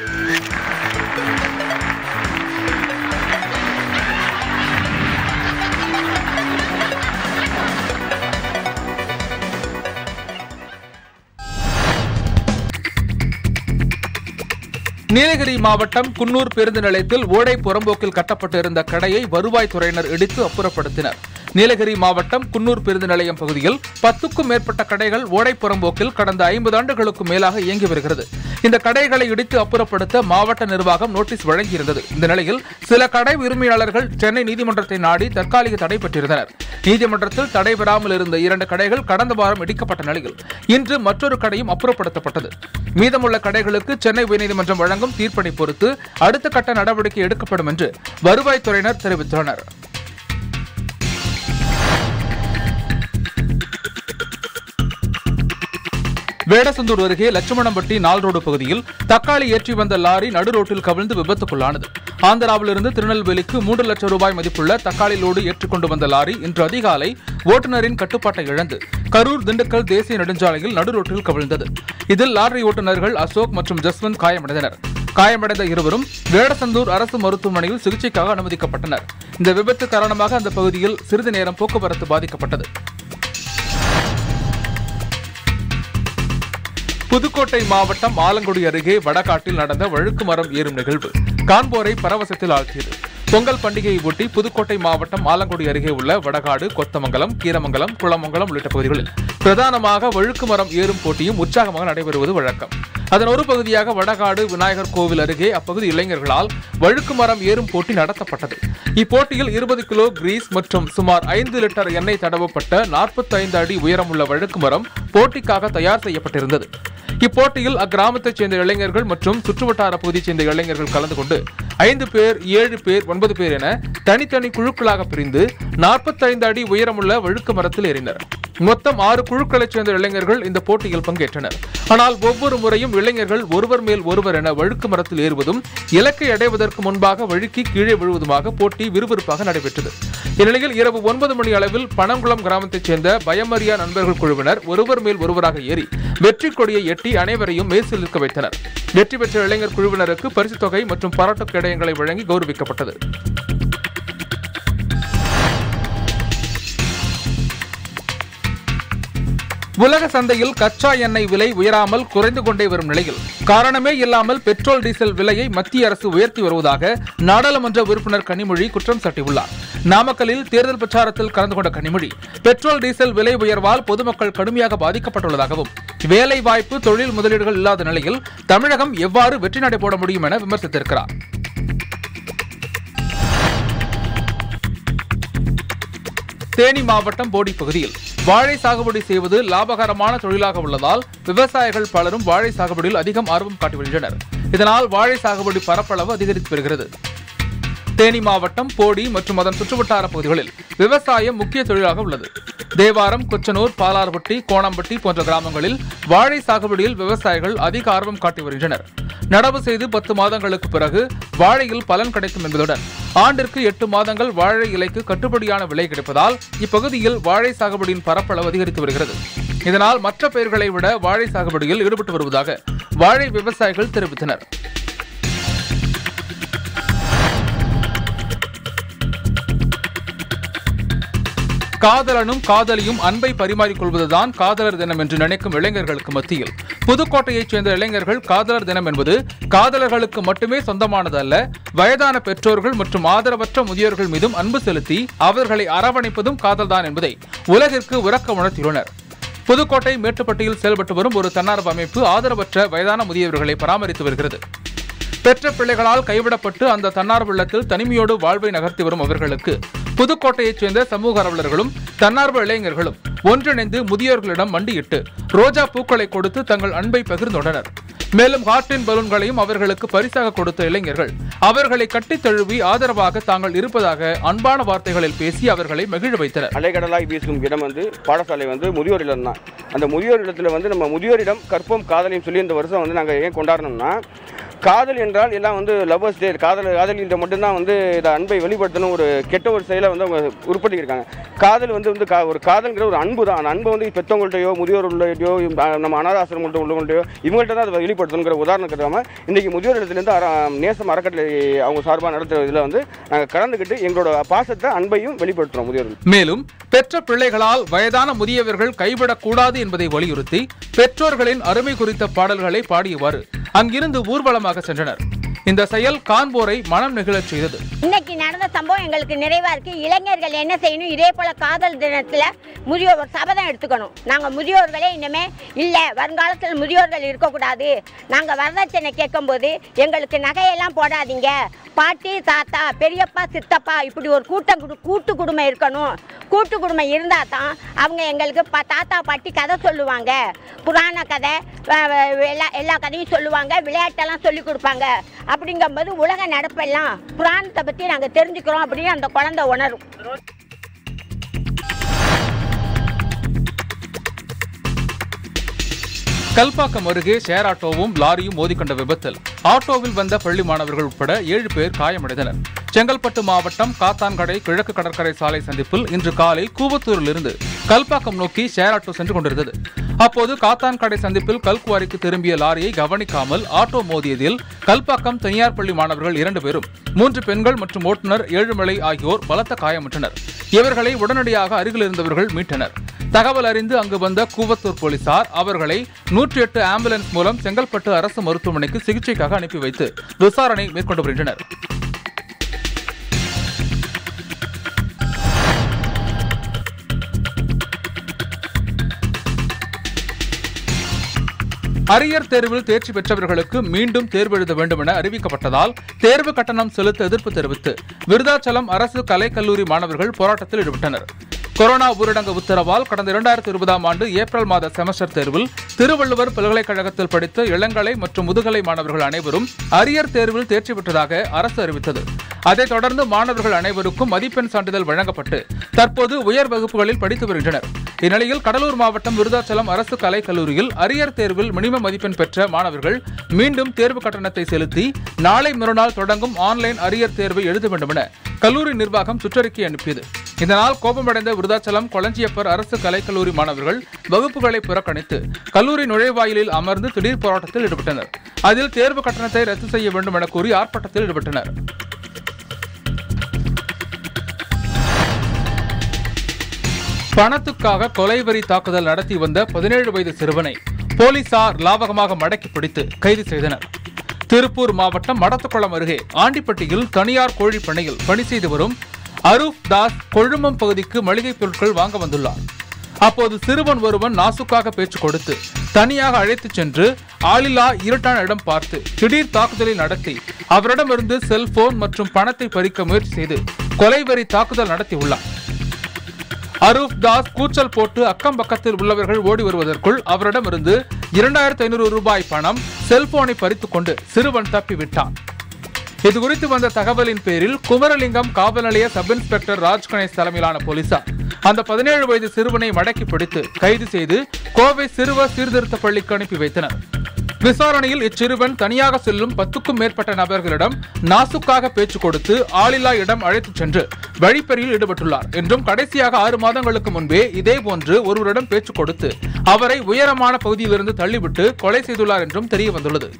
Nilgiri மாவட்டம் குன்னூர் பேருந்து நிலையத்தில் ஓடை புறம்போக்கில் கட்டப்பட்டிருந்த கடையை வருவாய்த்துறையினர் இடித்து அப்புறப்படுத்தினர். நீலகிரி மாவட்டம் குன்னூர் பேருந்து நிலையம் பகுதியில் பத்துக்கும் மேற்பட்ட கடைகள் ஓடை புறம்போக்கில் கடந்த ஐம்பது ஆண்டுகளுக்கு மேலாக இயங்கி வருகிறது. இந்த கடைகளை இடித்து அப்புறப்படுத்த மாவட்ட நிர்வாகம் நோட்டீஸ் வழங்கியிருந்தது. இந்த நிலையில் சில கடை உரிமையாளர்கள் சென்னை நீதிமன்றத்தை நாடி தற்காலிக தடை பெற்றிருந்தனர். நீதிமன்றத்தில் தடை பெறாமல் இருந்த இரண்டு கடைகள் கடந்த வாரம் இடிக்கப்பட்ட நிலையில் இன்று மற்றொரு கடையும் அப்புறப்படுத்தப்பட்டது. மீதமுள்ள கடைகளுக்கு சென்னை உயர்நீதிமன்றம் வழங்கும் தீர்ப்பினை பொறுத்து அடுத்த கட்ட நடவடிக்கை எடுக்கப்படும் என்று வருவாய்த்துறையினர் தெரிவித்துள்ளனர். வேடசந்தூர் அருகே லட்சுமணம்பட்டி நால் ரோடு பகுதியில் தக்காளி ஏற்றி வந்த லாரி நடு ரோட்டில் கவிழ்ந்து விபத்துக்குள்ளானது. ஆந்திராவிலிருந்து திருநெல்வேலிக்கு மூன்று லட்சம் ரூபாய் மதிப்புள்ள தக்காளி லோடு ஏற்றிக்கொண்டு வந்த லாரி இன்று அதிகாலை ஓட்டுநரின் கட்டுப்பாட்டை இழந்து கரூர் திண்டுக்கல் தேசிய நெடுஞ்சாலையில் நடு ரோட்டில் கவிழ்ந்தது. இதில் லாரி ஓட்டுநர்கள் அசோக் மற்றும் ஜஸ்வந்த் காயமடைந்தனர். காயமடைந்த இருவரும் வேடசந்தூர் அரசு மருத்துவமனையில் சிகிச்சைக்காக அனுமதிக்கப்பட்டனர். இந்த விபத்து காரணமாக அந்த பகுதியில் சிறிது நேரம் போக்குவரத்து பாதிக்கப்பட்டது. புதுக்கோட்டை மாவட்டம் ஆலங்குடி அருகே வடகாட்டில் நடந்த வழுக்கு மரம் ஏறும் நிகழ்வு காண்போரை பரவசத்தில் ஆழ்த்தியது. பொங்கல் பண்டிகையை ஒட்டி புதுக்கோட்டை மாவட்டம் ஆலங்குடி அருகே உள்ள வடகாடு, கொத்தமங்கலம், கீரமங்கலம், குளமங்கலம் உள்ளிட்ட பகுதிகளில் பிரதானமாக வழுக்கு மரம் ஏறும் போட்டியும் உற்சாகமாக நடைபெறுவது வழக்கம். அதன் ஒரு பகுதியாக வடகாடு விநாயகர் கோவில் அருகே அப்பகுதி இளைஞர்களால் வழுக்கு மரம் ஏறும் போட்டி நடத்தப்பட்டது. இப்போட்டியில் இருபது கிலோ கிரீஸ் மற்றும் சுமார் ஐந்து லிட்டர் எண்ணெய் தடவப்பட்ட நாற்பத்தி ஐந்து அடி உயரமுள்ள வழுக்கு மரம் போட்டிக்காக தயார் செய்யப்பட்டிருந்தது. இப்போட்டியில் அக்கிராமத்தைச் சேர்ந்த இளைஞர்கள் மற்றும் சுற்றுவட்டார பகுதியைச் சேர்ந்த இளைஞர்கள் கலந்து கொண்டு ஐந்து பேர், ஏழு பேர், ஒன்பது பேர் என தனித்தனி குழுக்களாக பிரிந்து நாற்பத்தி ஐந்து அடி உயரமுள்ள வழுக்கு மரத்தில் ஏறினர். மொத்தம் ஆறு குழுக்களைச் சேர்ந்த இளைஞர்கள் இந்த போட்டியில் பங்கேற்றனர். ஆனால் ஒவ்வொரு முறையும் இளைஞர்கள் ஒருவர் மேல் ஒருவர் என வழுக்கு மரத்தில் ஏறுவதும் இலக்கை அடைவதற்கு முன்பாக வழுக்கி கீழே விழுவதுமாக போட்டி விறுவிறுப்பாக நடைபெற்றது. இந்நிலையில் இரவு ஒன்பது மணி அளவில் பனங்குளம் கிராமத்தைச் சேர்ந்த பயமறியா நண்பர்கள் குழுவினர் ஒருவர் மேல் ஒருவராக ஏறி வெற்றி கொடியை எட்டி அனைவரையும் மேசில் நிற்க வைத்தனர். வெற்றி பெற்ற இளைஞர் குழுவினருக்கு பரிசுத் தொகை மற்றும் பாராட்டு கேடயங்களை வழங்கி கௌரவிக்கப்பட்டது. உலக சந்தையில் கச்சா எண்ணெய் விலை உயராமல் குறைந்து கொண்டே வரும் நிலையில் காரணமே இல்லாமல் பெட்ரோல் டீசல் விலையை மத்திய அரசு உயர்த்தி வருவதாக நாடாளுமன்ற உறுப்பினர் கனிமொழி குற்றம் சாட்டியுள்ளார். நாமக்கல்லில் தேர்தல் பிரச்சாரத்தில் கலந்து கொண்ட கனிமொழி பெட்ரோல் டீசல் விலை உயர்வால் பொதுமக்கள் கடுமையாக பாதிக்கப்பட்டுள்ளதாகவும் வேலை வாய்ப்பு, தொழில் முதலீடுகள் இல்லாத நிலையில் தமிழகம் எவ்வாறு வெற்றி நடை போட முடியும் என விமர்சித்திருக்கிறார். தேனி மாவட்டம் போடி பகுதியில் வாழை சாகுபடி செய்வது லாபகரமான தொழிலாக உள்ளதால் விவசாயிகள் பலரும் வாழை சாகுபடியில் அதிகம் ஆர்வம் காட்டி வருகின்றனர். இதனால் வாழை சாகுபடி பரப்பளவு அதிகரித்து வருகிறது. தேனி மாவட்டம் போடி மற்றும் அதன் சுற்றுவட்டார பகுதிகளில் விவசாயம் முக்கிய தொழிலாக உள்ளது. தேவாரம், கொச்சனூர், பாலார்பட்டி, கோணம்பட்டி போன்ற கிராமங்களில் வாழை சாகுபடியில் விவசாயிகள் அதிக ஆர்வம் காட்டி வருகின்றனர். நடவு செய்து பத்து மாதங்களுக்கு பிறகு வாழையில் பலன் கிடைக்கும் என்பதுடன் ஆண்டிற்கு எட்டு மாதங்கள் வாழை இலைக்கு கட்டுப்படியான விலை கிடைப்பதால் இப்பகுதியில் வாழை சாகுபடியின் பரப்பளவு அதிகரித்து வருகிறது. இதனால் மற்ற பயிர்களை விட வாழை சாகுபடியில் ஈடுபட்டு வருவதாக வாழை விவசாயிகள் தெரிவித்தனர். காதலனும் காதலியும் அன்பை பரிமாறிக்கொள்வதுதான் காதலர் தினம் என்று நினைக்கும் இளைஞர்களுக்கு மத்தியில் புதுக்கோட்டையைச் சேர்ந்த இளைஞர்கள் காதலர் தினம் என்பது காதலர்களுக்கு மட்டுமே சொந்தமானது அல்ல, வயதான பெற்றோர்கள் மற்றும் ஆதரவற்ற முதியோர்கள் மீதும் அன்பு செலுத்தி அவர்களை அரவணைப்பதும் காதல்தான் என்பதை உலகிற்கு உரக்க உணர்த்தியுள்ளனர். புதுக்கோட்டை மேட்டுப்பட்டியில் செயல்பட்டு வரும் ஒரு தன்னார்வ அமைப்பு ஆதரவற்ற வயதான முதியவர்களை பராமரித்து வருகிறது. பெற்ற பிள்ளைகளால் கைவிடப்பட்டு அந்த தன்னார்வ இல்லத்தில் தனிமையோடு வாழ்வை நகர்த்தி வரும் அவர்களுக்கு புதுக்கோட்டையைச் சேர்ந்த சமூக ஆர்வலர்களும் தன்னார்வ இளைஞர்களும் ஒன்றிணைந்து முதியோர்களிடம் மண்டியிட்டு ரோஜா பூக்களை கொடுத்து தங்கள் அன்பை பகிர்ந்துள்ளனர். மேலும் ஹார்டின் பலூன்களையும் அவர்களுக்கு பரிசாக கொடுத்த இளைஞர்கள் அவர்களை கட்டித் தழுவி ஆதரவாக தாங்கள் இருப்பதாக அன்பான வார்த்தைகளில் பேசி அவர்களை மகிழ வைத்தனர். அலைகடலாய் வீசும் இடம் வந்து பாடசாலை வந்து முதியோர் இல்லம் தான். அந்த முதியோர் இல்லத்தில் வந்து நம்ம முதியோரிடம் கற்போம் காதலையும் சொல்லி இந்த வருஷம் வந்து நாங்கள் ஏன் கொண்டாடணும்னா, காதல் என்றால் எல்லாம் வந்து லவ்வர்ஸ் டே, காதல் காதலின்ற மட்டும்தான் வந்து இந்த அன்பை வெளிப்படுத்தணும் ஒரு கெட்ட ஒரு செயலை வந்து அவங்க உற்பத்திக்கிறாங்க. காதல் வந்து வந்து கா ஒரு காதல்ங்கிற ஒரு அன்பு தான். அந்த அன்பை வந்து பெற்றவங்கள்ட்டையோ முதியோர்கள்ட்டையோ நம்ம அனாதாசிரமங்கள்ட்ட உள்ளவங்கள்ட்டையோ இவங்கள்ட்ட தான் அதை வெளிப்படுத்தணுங்கிற உதாரணம் கட்டாமல் இன்றைக்கி முதியோர் இடத்துலேருந்து அற நேசம் அறக்கட்டளை அவங்க சார்பாக நடத்துகிற இதில் வந்து நாங்கள் கலந்துக்கிட்டு எங்களோட பாசத்தை அன்பையும் வெளிப்படுத்துகிறோம் முதியோர்கள். மேலும் பெற்ற பிள்ளைகளால் வயதான முதியவர்கள் கைவிடக்கூடாது என்பதை வலியுறுத்தி பெற்றோர்களின் அருமை குறித்த பாடல்களை பாடியவாறு அங்கிருந்து ஊர்வலமாக சென்றனர். இந்த செயல் காண்போரை மனம் நெகிழச் செய்தது. இன்னைக்கு நடந்த சம்பவம் எங்களுக்கு நிறைவா இருக்கு. இளைஞர்கள் என்ன செய்யணும், இதே போல காதல் தினத்துல முதியோர் ஒரு சபதம் எடுத்துக்கணும். நாங்க முதியோர்களே இனிமே இல்ல, வருங்காலத்தில் முதியோர்கள் இருக்கக்கூடாது. நாங்க வரதட்சணை கேட்கும் போது எங்களுக்கு நகையெல்லாம் போடாதீங்க, பாட்டி தாத்தா பெரியப்பா சித்தப்பா இப்படி ஒரு கூட்டம் கூட்டு குடும்பம் இருக்கணும். கூட்டு குடும்பம் இருந்தா தான் அவங்க எங்களுக்கு தாத்தா பாட்டி கதை சொல்லுவாங்க, புராண கதை எல்லா எல்லா கதையும் சொல்லுவாங்க, விளையாட்டெல்லாம் சொல்லி கொடுப்பாங்க. அப்படிங்கும்போது உலக நடப்பெல்லாம் புராணத்தை பற்றி நாங்கள் தெரிஞ்சுக்கிறோம் அப்படின்னு அந்த குழந்தை உணரும். கல்பாக்கம் அருகே ஷேர் ஆட்டோவும் லாரியும் மோதிக்கொண்ட விபத்தில் ஆட்டோவில் வந்த பள்ளி மாணவர்கள் உட்பட ஏழு பேர் காயமடைந்தனர். செங்கல்பட்டு மாவட்டம் காத்தான்கடை கிழக்கு கடற்கரை சாலை சந்திப்பில் இன்று காலை கூவத்தூரில் இருந்து கல்பாக்கம் நோக்கி ஷேர் ஆட்டோ சென்று கொண்டிருந்தது. அப்போது காத்தான்கடை சந்திப்பில் கல்குவாரிக்கு திரும்பிய லாரியை கவனிக்காமல் ஆட்டோ மோதியதில் கல்பாக்கம் தனியார் பள்ளி மாணவர்கள் இரண்டு பேரும் மூன்று பெண்கள் மற்றும் ஓட்டுநர் ஏழுமலை ஆகியோர் பலத்த காயமுற்றனர். இவர்களை உடனடியாக அருகில் இருந்தவர்கள் மீட்டனர். தகவல் அறிந்து அங்கு வந்த கூவத்தூர் போலீசார் அவர்களை நூற்றி எட்டு ஆம்புலன்ஸ் மூலம் செங்கல்பட்டு அரசு மருத்துவமனைக்கு சிகிச்சைக்காக அனுப்பி வைத்து விசாரணை மேற்கொண்டு வருகின்றனர். அரியர் தேர்வில் தேர்ச்சி பெற்றவர்களுக்கு மீண்டும் தேர்வு எழுத வேண்டும் என அறிவிக்கப்பட்டதால் தேர்வு கட்டணம் செலுத்த எதிர்ப்பு தெரிவித்து விருதாச்சலம் அரசு கலைக்கல்லூரி மாணவர்கள் போராட்டத்தில் ஈடுபட்டனர். கொரோனா ஊரடங்கு உத்தரவால் கடந்த இரண்டாயிரத்தி இருபதாம் ஆண்டு ஏப்ரல் மாத செமஸ்டர் தேர்வில் திருவள்ளுவர் பல்கலைக்கழகத்தில் படித்த இளங்கலை மற்றும் முதுகலை மாணவர்கள் அனைவரும் அரியர் தேர்வில் தேர்ச்சி பெற்றதாக அரசு அறிவித்தது. அதைத் தொடர்ந்து மாணவர்கள் அனைவருக்கும் மதிப்பெண் சான்றிதழ் வழங்கப்பட்டு தற்போது உயர் வகுப்புகளில் படித்து வருகின்றனர். இந்நிலையில் கடலூர் மாவட்டம் விருதாச்சலம் அரசு கலைக்கல்லூரியில் அரியர் தேர்வில் மினிமம் மதிப்பெண் பெற்ற மாணவர்கள் மீண்டும் தேர்வு கட்டணத்தை செலுத்தி நாளை மறுநாள் தொடங்கும் ஆன்லைன் அரியர் தேர்வை எழுத வேண்டும் என கல்லூரி நிர்வாகம் சுற்றறிக்கை அனுப்பியது. இதனால் கோபமடைந்த விருதாச்சலம் கொளஞ்சியப்பர் அரசு கலைக்கல்லூரி மாணவர்கள் வகுப்புகளை புறக்கணித்து கல்லூரி நுழைவாயிலில் அமர்ந்து திடீர் போராட்டத்தில் ஈடுபட்டனர். அதில் தேர்வு கட்டணத்தை ரத்து செய்ய வேண்டும் என கூறி ஆர்ப்பாட்டத்தில் ஈடுபட்டனர். பணத்துக்காக கொலைவெறி தாக்குதல் நடத்தி வந்த பதினேழு வயது சிறுவனை போலீசார் லாபகமாக மடக்கி பிடித்து கைது செய்தனர். திருப்பூர் மாவட்டம் மடத்துக்குளம் அருகே ஆண்டிப்பட்டியில் தனியார் கோழி பண்ணையில் பணி செய்து வரும் அரூப் தாஸ் கொழுமம் பகுதிக்கு மளிகை பொருட்கள் வாங்க வந்துள்ளார். அப்போது சிறுவன் ஒருவன் நாசுக்காக பேச்சு கொடுத்து தனியாக அழைத்துச் சென்று ஆளில்லா இருட்டான இடம் பார்த்து திடீர் தாக்குதலை நடத்தி அவரிடமிருந்து செல்போன் மற்றும் பணத்தை பறிக்க முயற்சி செய்து கொலைவெறி தாக்குதல் நடத்தியுள்ளார். அரூப் தாஸ் கூச்சல் போட்டு அக்கம் பக்கத்தில் உள்ளவர்கள் ஓடி வருவதற்குள் அவரிடமிருந்து இரண்டாயிரத்தி ஐநூறு ரூபாய் பணம் செல்போனை பறித்துக் கொண்டு சிறுவன் தப்பிவிட்டான். இதுகுறித்து வந்த தகவலின் பேரில் குமரலிங்கம் காவல் நிலைய சப் இன்ஸ்பெக்டர் ராஜ் கணேஷ் தலைமையிலான போலீசார் அந்த பதினேழு வயது சிறுவனை மடக்கி பிடித்து கைது செய்து கோவை சிறுவர் சீர்திருத்த பள்ளிக்கு அனுப்பி வைத்தனர். விசாரணையில் இச்சிறுவன் தனியாக செல்லும் பத்துக்கும் மேற்பட்ட நபர்களிடம் நாசுக்காக பேச்சு கொடுத்து ஆளில்லா இடம் அழைத்துச் சென்று வழிப்பறியில் ஈடுபட்டுள்ளார் என்றும் கடைசியாக ஆறு மாதங்களுக்கு முன்பே இதேபோன்று ஒருவரிடம் பேச்சு கொடுத்து அவரை உயரமான பகுதியிலிருந்து தள்ளிவிட்டு கொலை செய்துள்ளார் என்றும் தெரிய வந்துள்ளது.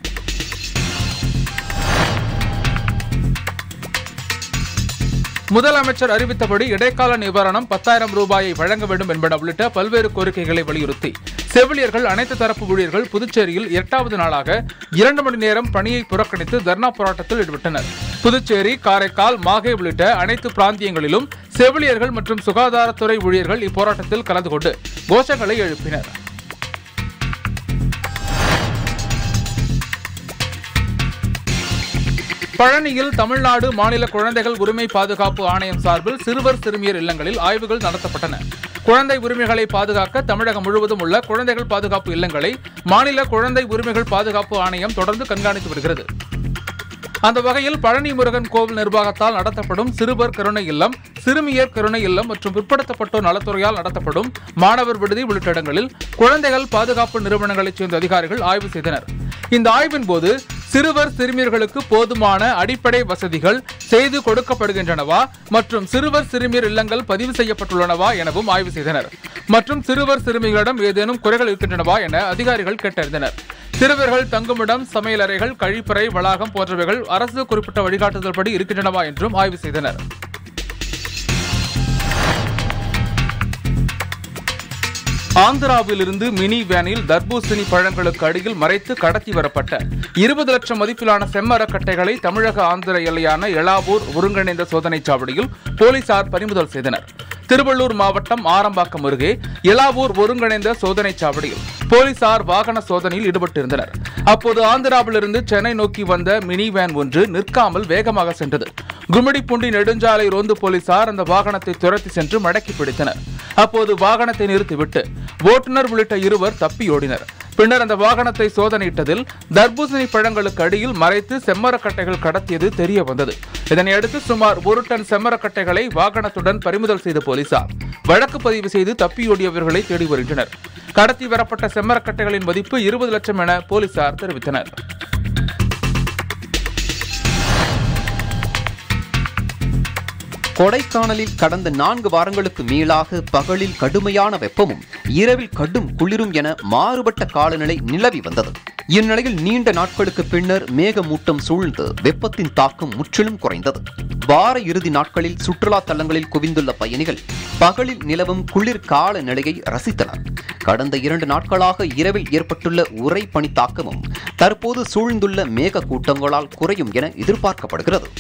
முதலமைச்சர் அறிவித்தபடி இடைக்கால நிவாரணம் பத்தாயிரம் ரூபாயை வழங்க வேண்டும் என்பன உள்ளிட்ட பல்வேறு கோரிக்கைகளை வலியுறுத்தி செவிலியர்கள் அனைத்து தரப்பு ஊழியர்கள் புதுச்சேரியில் எட்டாவது நாளாக இரண்டு மணி நேரம் பணியை புறக்கணித்து தர்ணா போராட்டத்தில் ஈடுபட்டனர். புதுச்சேரி, காரைக்கால், மாஹே உள்ளிட்ட அனைத்து பிராந்தியங்களிலும் செவிலியர்கள் மற்றும் சுகாதாரத்துறை ஊழியர்கள் இப்போராட்டத்தில் கலந்து கொண்டு கோஷங்களை எழுப்பினர். பழனியில் தமிழ்நாடு மாநில குழந்தைகள் உரிமை பாதுகாப்பு ஆணையம் சார்பில் சிறுவர் சிறுமியர் இல்லங்களில் ஆய்வுகள் நடத்தப்பட்டன. குழந்தை உரிமைகளை பாதுகாக்க தமிழகம் முழுவதும் உள்ள குழந்தைகள் பாதுகாப்பு இல்லங்களை மாநில குழந்தை உரிமைகள் பாதுகாப்பு ஆணையம் தொடர்ந்து கண்காணித்து வருகிறது. அந்த வகையில் பழனி முருகன் கோவில் நிர்வாகத்தால் நடத்தப்படும் சிறுவர் கருணை இல்லம், சிறுமியர் கருணை இல்லம் மற்றும் பிற்படுத்தப்பட்டோர் நலத்துறையால் நடத்தப்படும் மாணவர் விடுதி உள்ளிட்ட இடங்களில் குழந்தைகள் பாதுகாப்பு நிறுவனங்களைச் சேர்ந்த அதிகாரிகள் ஆய்வு செய்தனர். இந்த ஆய்வின் போது சிறுவர் சிறுமியர்களுக்கு போதுமான அடிப்படை வசதிகள் செய்து கொடுக்கப்படுகின்றனவா மற்றும் சிறுவர் சிறுமியர் இல்லங்கள் பதிவு செய்யப்பட்டுள்ளனவா எனவும் ஆய்வு செய்தனர். மற்றும் சிறுவர் சிறுமிகளிடம் ஏதேனும் குறைகள் இருக்கின்றனவா என அதிகாரிகள் கேட்டறிந்தனர். சிறுவர்கள் தங்குமிடம், சமையலறைகள், கழிப்பறை வளாகம் போன்றவைகள் அரசு குறிப்பிட்ட வழிகாட்டுதல் படி இருக்கின்றனவா என்றும் ஆய்வு செய்தனர். ஆந்திராவிலிருந்து மினி வேனில் தர்பூசணி பழங்களுக்கு அடியில் மறைத்து கடத்தி வரப்பட்ட இருபது லட்சம் மதிப்பிலான செம்மரக்கட்டைகளை தமிழக ஆந்திர எல்லையான எலாவூர் ஒருங்கிணைந்த சோதனை சாவடியில் போலீசார் பறிமுதல் செய்தனர். திருவள்ளூர் மாவட்டம் ஆரம்பாக்கம் அருகே எலாவூர் ஒருங்கிணைந்த சோதனை சாவடியில் போலீசார் வாகன சோதனையில் ஈடுபட்டிருந்தனர். அப்போது ஆந்திராவிலிருந்து சென்னை நோக்கி வந்த மினி வேன் ஒன்று நிற்காமல் வேகமாக சென்றது. கும்மிடிப்பூண்டி நெடுஞ்சாலை ரோந்து போலீசார் அந்த வாகனத்தை துரத்தி சென்று மடக்கி பிடித்தனர். அப்போது வாகனத்தை நிறுத்திவிட்டு ஓட்டுநர் உள்ளிட்ட இருவர் தப்பியோடினர். பின்னர் அந்த வாகனத்தை சோதனையிட்டதில் தர்பூசணி பழங்களுக்கு அடியில் மறைத்து செம்மரக்கட்டைகள் கடத்தியது தெரிய வந்தது. இதனையடுத்து சுமார் ஒரு டன் செம்மரக்கட்டைகளை வாகனத்துடன் பறிமுதல் செய்த போலீசார் வழக்கு பதிவு செய்து தப்பியோடியவர்களை தேடி வருகின்றனர். கடத்தி வரப்பட்ட செம்மரக்கட்டைகளின் மதிப்பு இருபது லட்சம் என போலீசார் தெரிவித்தனர். கொடைக்கானலில் கடந்த நான்கு வாரங்களுக்கு மேலாக பகலில் கடுமையான வெப்பமும் இரவில் கடும் குளிரும் என மாறுபட்ட காலநிலை நிலவி வந்தது. இந்நிலையில் நீண்ட நாட்களுக்கு பின்னர் மேகமூட்டம் சூழ்ந்து வெப்பத்தின் தாக்கம் முற்றிலும் குறைந்தது. வார இறுதி நாட்களில் சுற்றுலா தலங்களில் குவிந்துள்ள பயணிகள் பகலில் நிலவும் குளிர் கால நிலையை ரசித்தனர். கடந்த இரண்டு நாட்களாக இரவில் ஏற்பட்டுள்ள உறை பனி தாக்கமும் தற்போது சூழ்ந்துள்ள மேக கூட்டங்களால் குறையும் என எதிர்பார்க்கப்படுகிறது.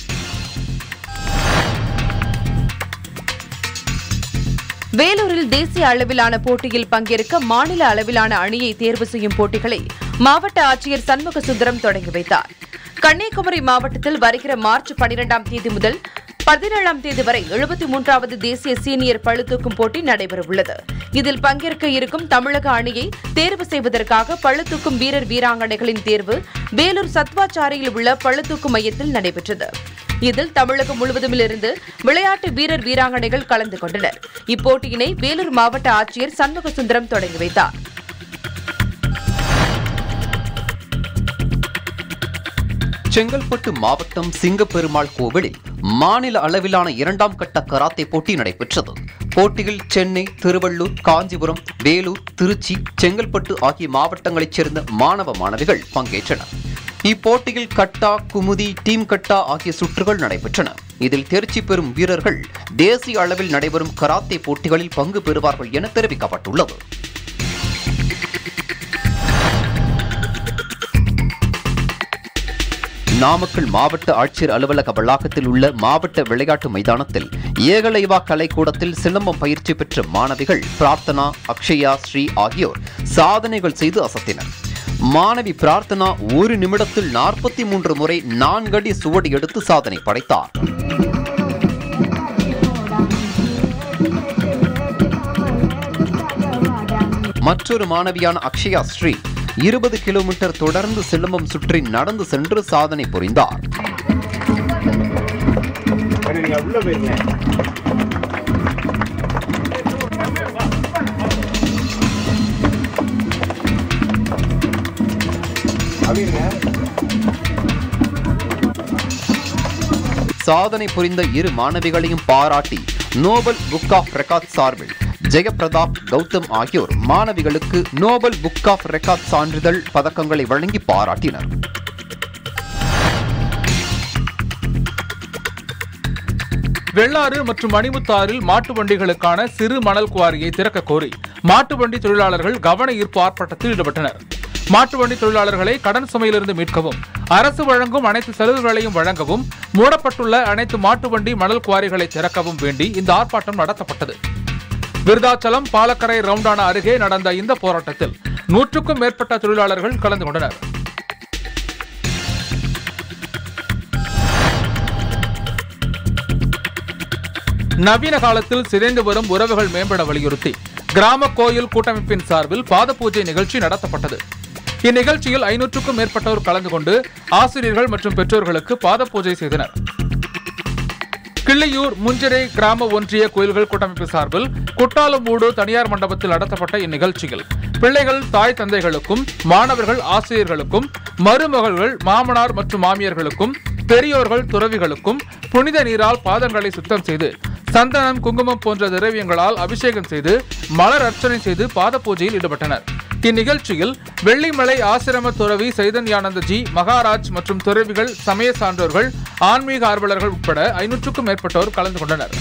வேலூரில் தேசிய அளவிலான போட்டியில் பங்கேற்க மாநில அளவிலான அணியை தேர்வு செய்யும் போட்டிகளை மாவட்ட ஆட்சியர் சண்முக சுந்தரம் தொடங்கி வைத்தார். கன்னியாகுமரி மாவட்டத்தில் வருகிற மார்ச் பனிரெண்டாம் தேதி முதல் பதினேழாம் தேதி வரை எழுபத்தி மூன்றாவது தேசிய சீனியர் பளுதூக்கும் போட்டி நடைபெறவுள்ளது. இதில் பங்கேற்க இருக்கும் தமிழக அணியை தேர்வு செய்வதற்காக பளுதூக்கும் வீரர் வீராங்கனைகளின் தேர்வு வேலூர் சத்வாச்சாரியில் உள்ள பளுதூக்கும் மையத்தில் நடைபெற்றது. இதில் தமிழகம் முழுவதுமிலிருந்து விளையாட்டு வீரர் வீராங்கனைகள் கலந்து கொண்டனர். இப்போட்டியினை வேலூர் மாவட்ட ஆட்சியர் சண்முக சுந்தரம் தொடங்கி வைத்தார். செங்கல்பட்டு மாவட்டம் சிங்கப்பெருமாள் கோவிலில் மாநில அளவிலான இரண்டாம் கட்ட கராத்தே போட்டி நடைபெற்றது. போட்டியில் சென்னை, திருவள்ளூர், காஞ்சிபுரம், வேலூர், திருச்சி, செங்கல்பட்டு ஆகிய மாவட்டங்களைச் சேர்ந்த மாணவ மாணவிகள் பங்கேற்றனர். இப்போட்டியில் கட்டா, குமுதி, டீம் கட்டா ஆகிய சுற்றுகள் நடைபெற்றன. இதில் தேர்ச்சி பெறும் வீரர்கள் தேசிய அளவில் நடைபெறும் கராத்தே போட்டிகளில் பங்கு பெறுவார்கள் என தெரிவிக்கப்பட்டுள்ளது. நாமக்கல் மாவட்ட ஆட்சியர் அலுவலக வளாகத்தில் உள்ள மாவட்ட விளையாட்டு மைதானத்தில் ஏகலைவா கலைக்கூடத்தில் சிலம்பம் பயிற்சி பெற்ற மாணவிகள் பிரார்த்தனா, அக்ஷயா, ஸ்ரீ ஆகியோர் சாதனைகள் செய்து அசத்தினர். மாணவி பிரார்த்தனா ஒரு நிமிடத்தில் நாற்பத்தி மூன்று முறை நான்கடி சுவடி எடுத்து சாதனை படைத்தார். மற்றொரு மாணவியான அக்ஷயா ஸ்ரீ இருபது கிலோமீட்டர் தொடர்ந்து சிலம்பம் சுற்றி நடந்து சென்று சாதனை புரிந்தார். சாதனை புரிந்த இரு மாணவிகளையும் பாராட்டி நோபல் புக் ஆஃப் ரெக்கார்ட் சார்பில் ஜெயபிரதாப், கௌதம் ஆகியோர் மாணவிகளுக்கு நோபல் புக் ஆஃப் ரெக்கார்ட் சான்றிதழ் பதக்கங்களை வழங்கி பாராட்டினர். வெள்ளாறு மற்றும் மணிமுத்தாறில் மாட்டு வண்டிகளுக்கான சிறு மணல் குவாரியை திறக்க கோரி மாட்டு வண்டி தொழிலாளர்கள் கவன ஈர்ப்பு ஆர்ப்பாட்டத்தில் ஈடுபட்டனர். மாட்டு வண்டி தொழிலாளர்களை கடன் சுமையிலிருந்து மீட்கவும், அரசு வழங்கும் அனைத்து சலுகைகளையும் வழங்கவும், மூடப்பட்டுள்ள அனைத்து மாட்டு வண்டி மணல் குவாரிகளை திறக்கவும் வேண்டி இந்த ஆர்ப்பாட்டம் நடத்தப்பட்டது. விருதாச்சலம் பாலக்கரை ரவுண்டானா அருகே நடந்த இந்த போராட்டத்தில் நூற்றுக்கும் மேற்பட்ட தொழிலாளர்கள் கலந்து கொண்டனர். நவீன காலத்தில் சிதைந்து வரும் உறவுகள் மேம்பட வலியுறுத்தி கிராம கோயில் கூட்டமைப்பின் சார்பில் பாத பூஜை நிகழ்ச்சி நடத்தப்பட்டது. இந்நிகழ்ச்சியில் ஐநூற்றுக்கும் மேற்பட்டோர் கலந்து கொண்டு ஆசிரியர்கள் மற்றும் பெற்றோர்களுக்கு பாத பூஜை செய்தனர். கிள்ளியூர் முஞ்சிரை கிராம ஒன்றிய கோயில்கள் கூட்டமைப்பு சார்பில் குட்டாலமூடு தனியார் மண்டபத்தில் நடத்தப்பட்ட இந்நிகழ்ச்சியில் பிள்ளைகள் தாய் தந்தைகளுக்கும் மாணவர்கள் ஆசிரியர்களுக்கும் மருமகள்கள் மாமனார் மற்றும் மாமியார்களுக்கும் பெரியோர்கள் துறவிகளுக்கும் புனித நீரால் பாதங்களை சுத்தம் செய்து சந்தனம் குங்குமம் போன்ற திரவியங்களால் அபிஷேகம் செய்து மலர் அர்ச்சனை செய்து பாத பூஜையில் ஈடுபட்டனர். இந்நிகழ்ச்சியில் வெள்ளிமலை ஆசிரம துறவி சைதன்யானந்தஜி மகாராஜ் மற்றும் துறவிகள் சமய சான்றோர்கள் ஆன்மீக ஆர்வலர்கள் உட்பட ஐநூற்றுக்கும் மேற்பட்டோர் கலந்து கொண்டனர்.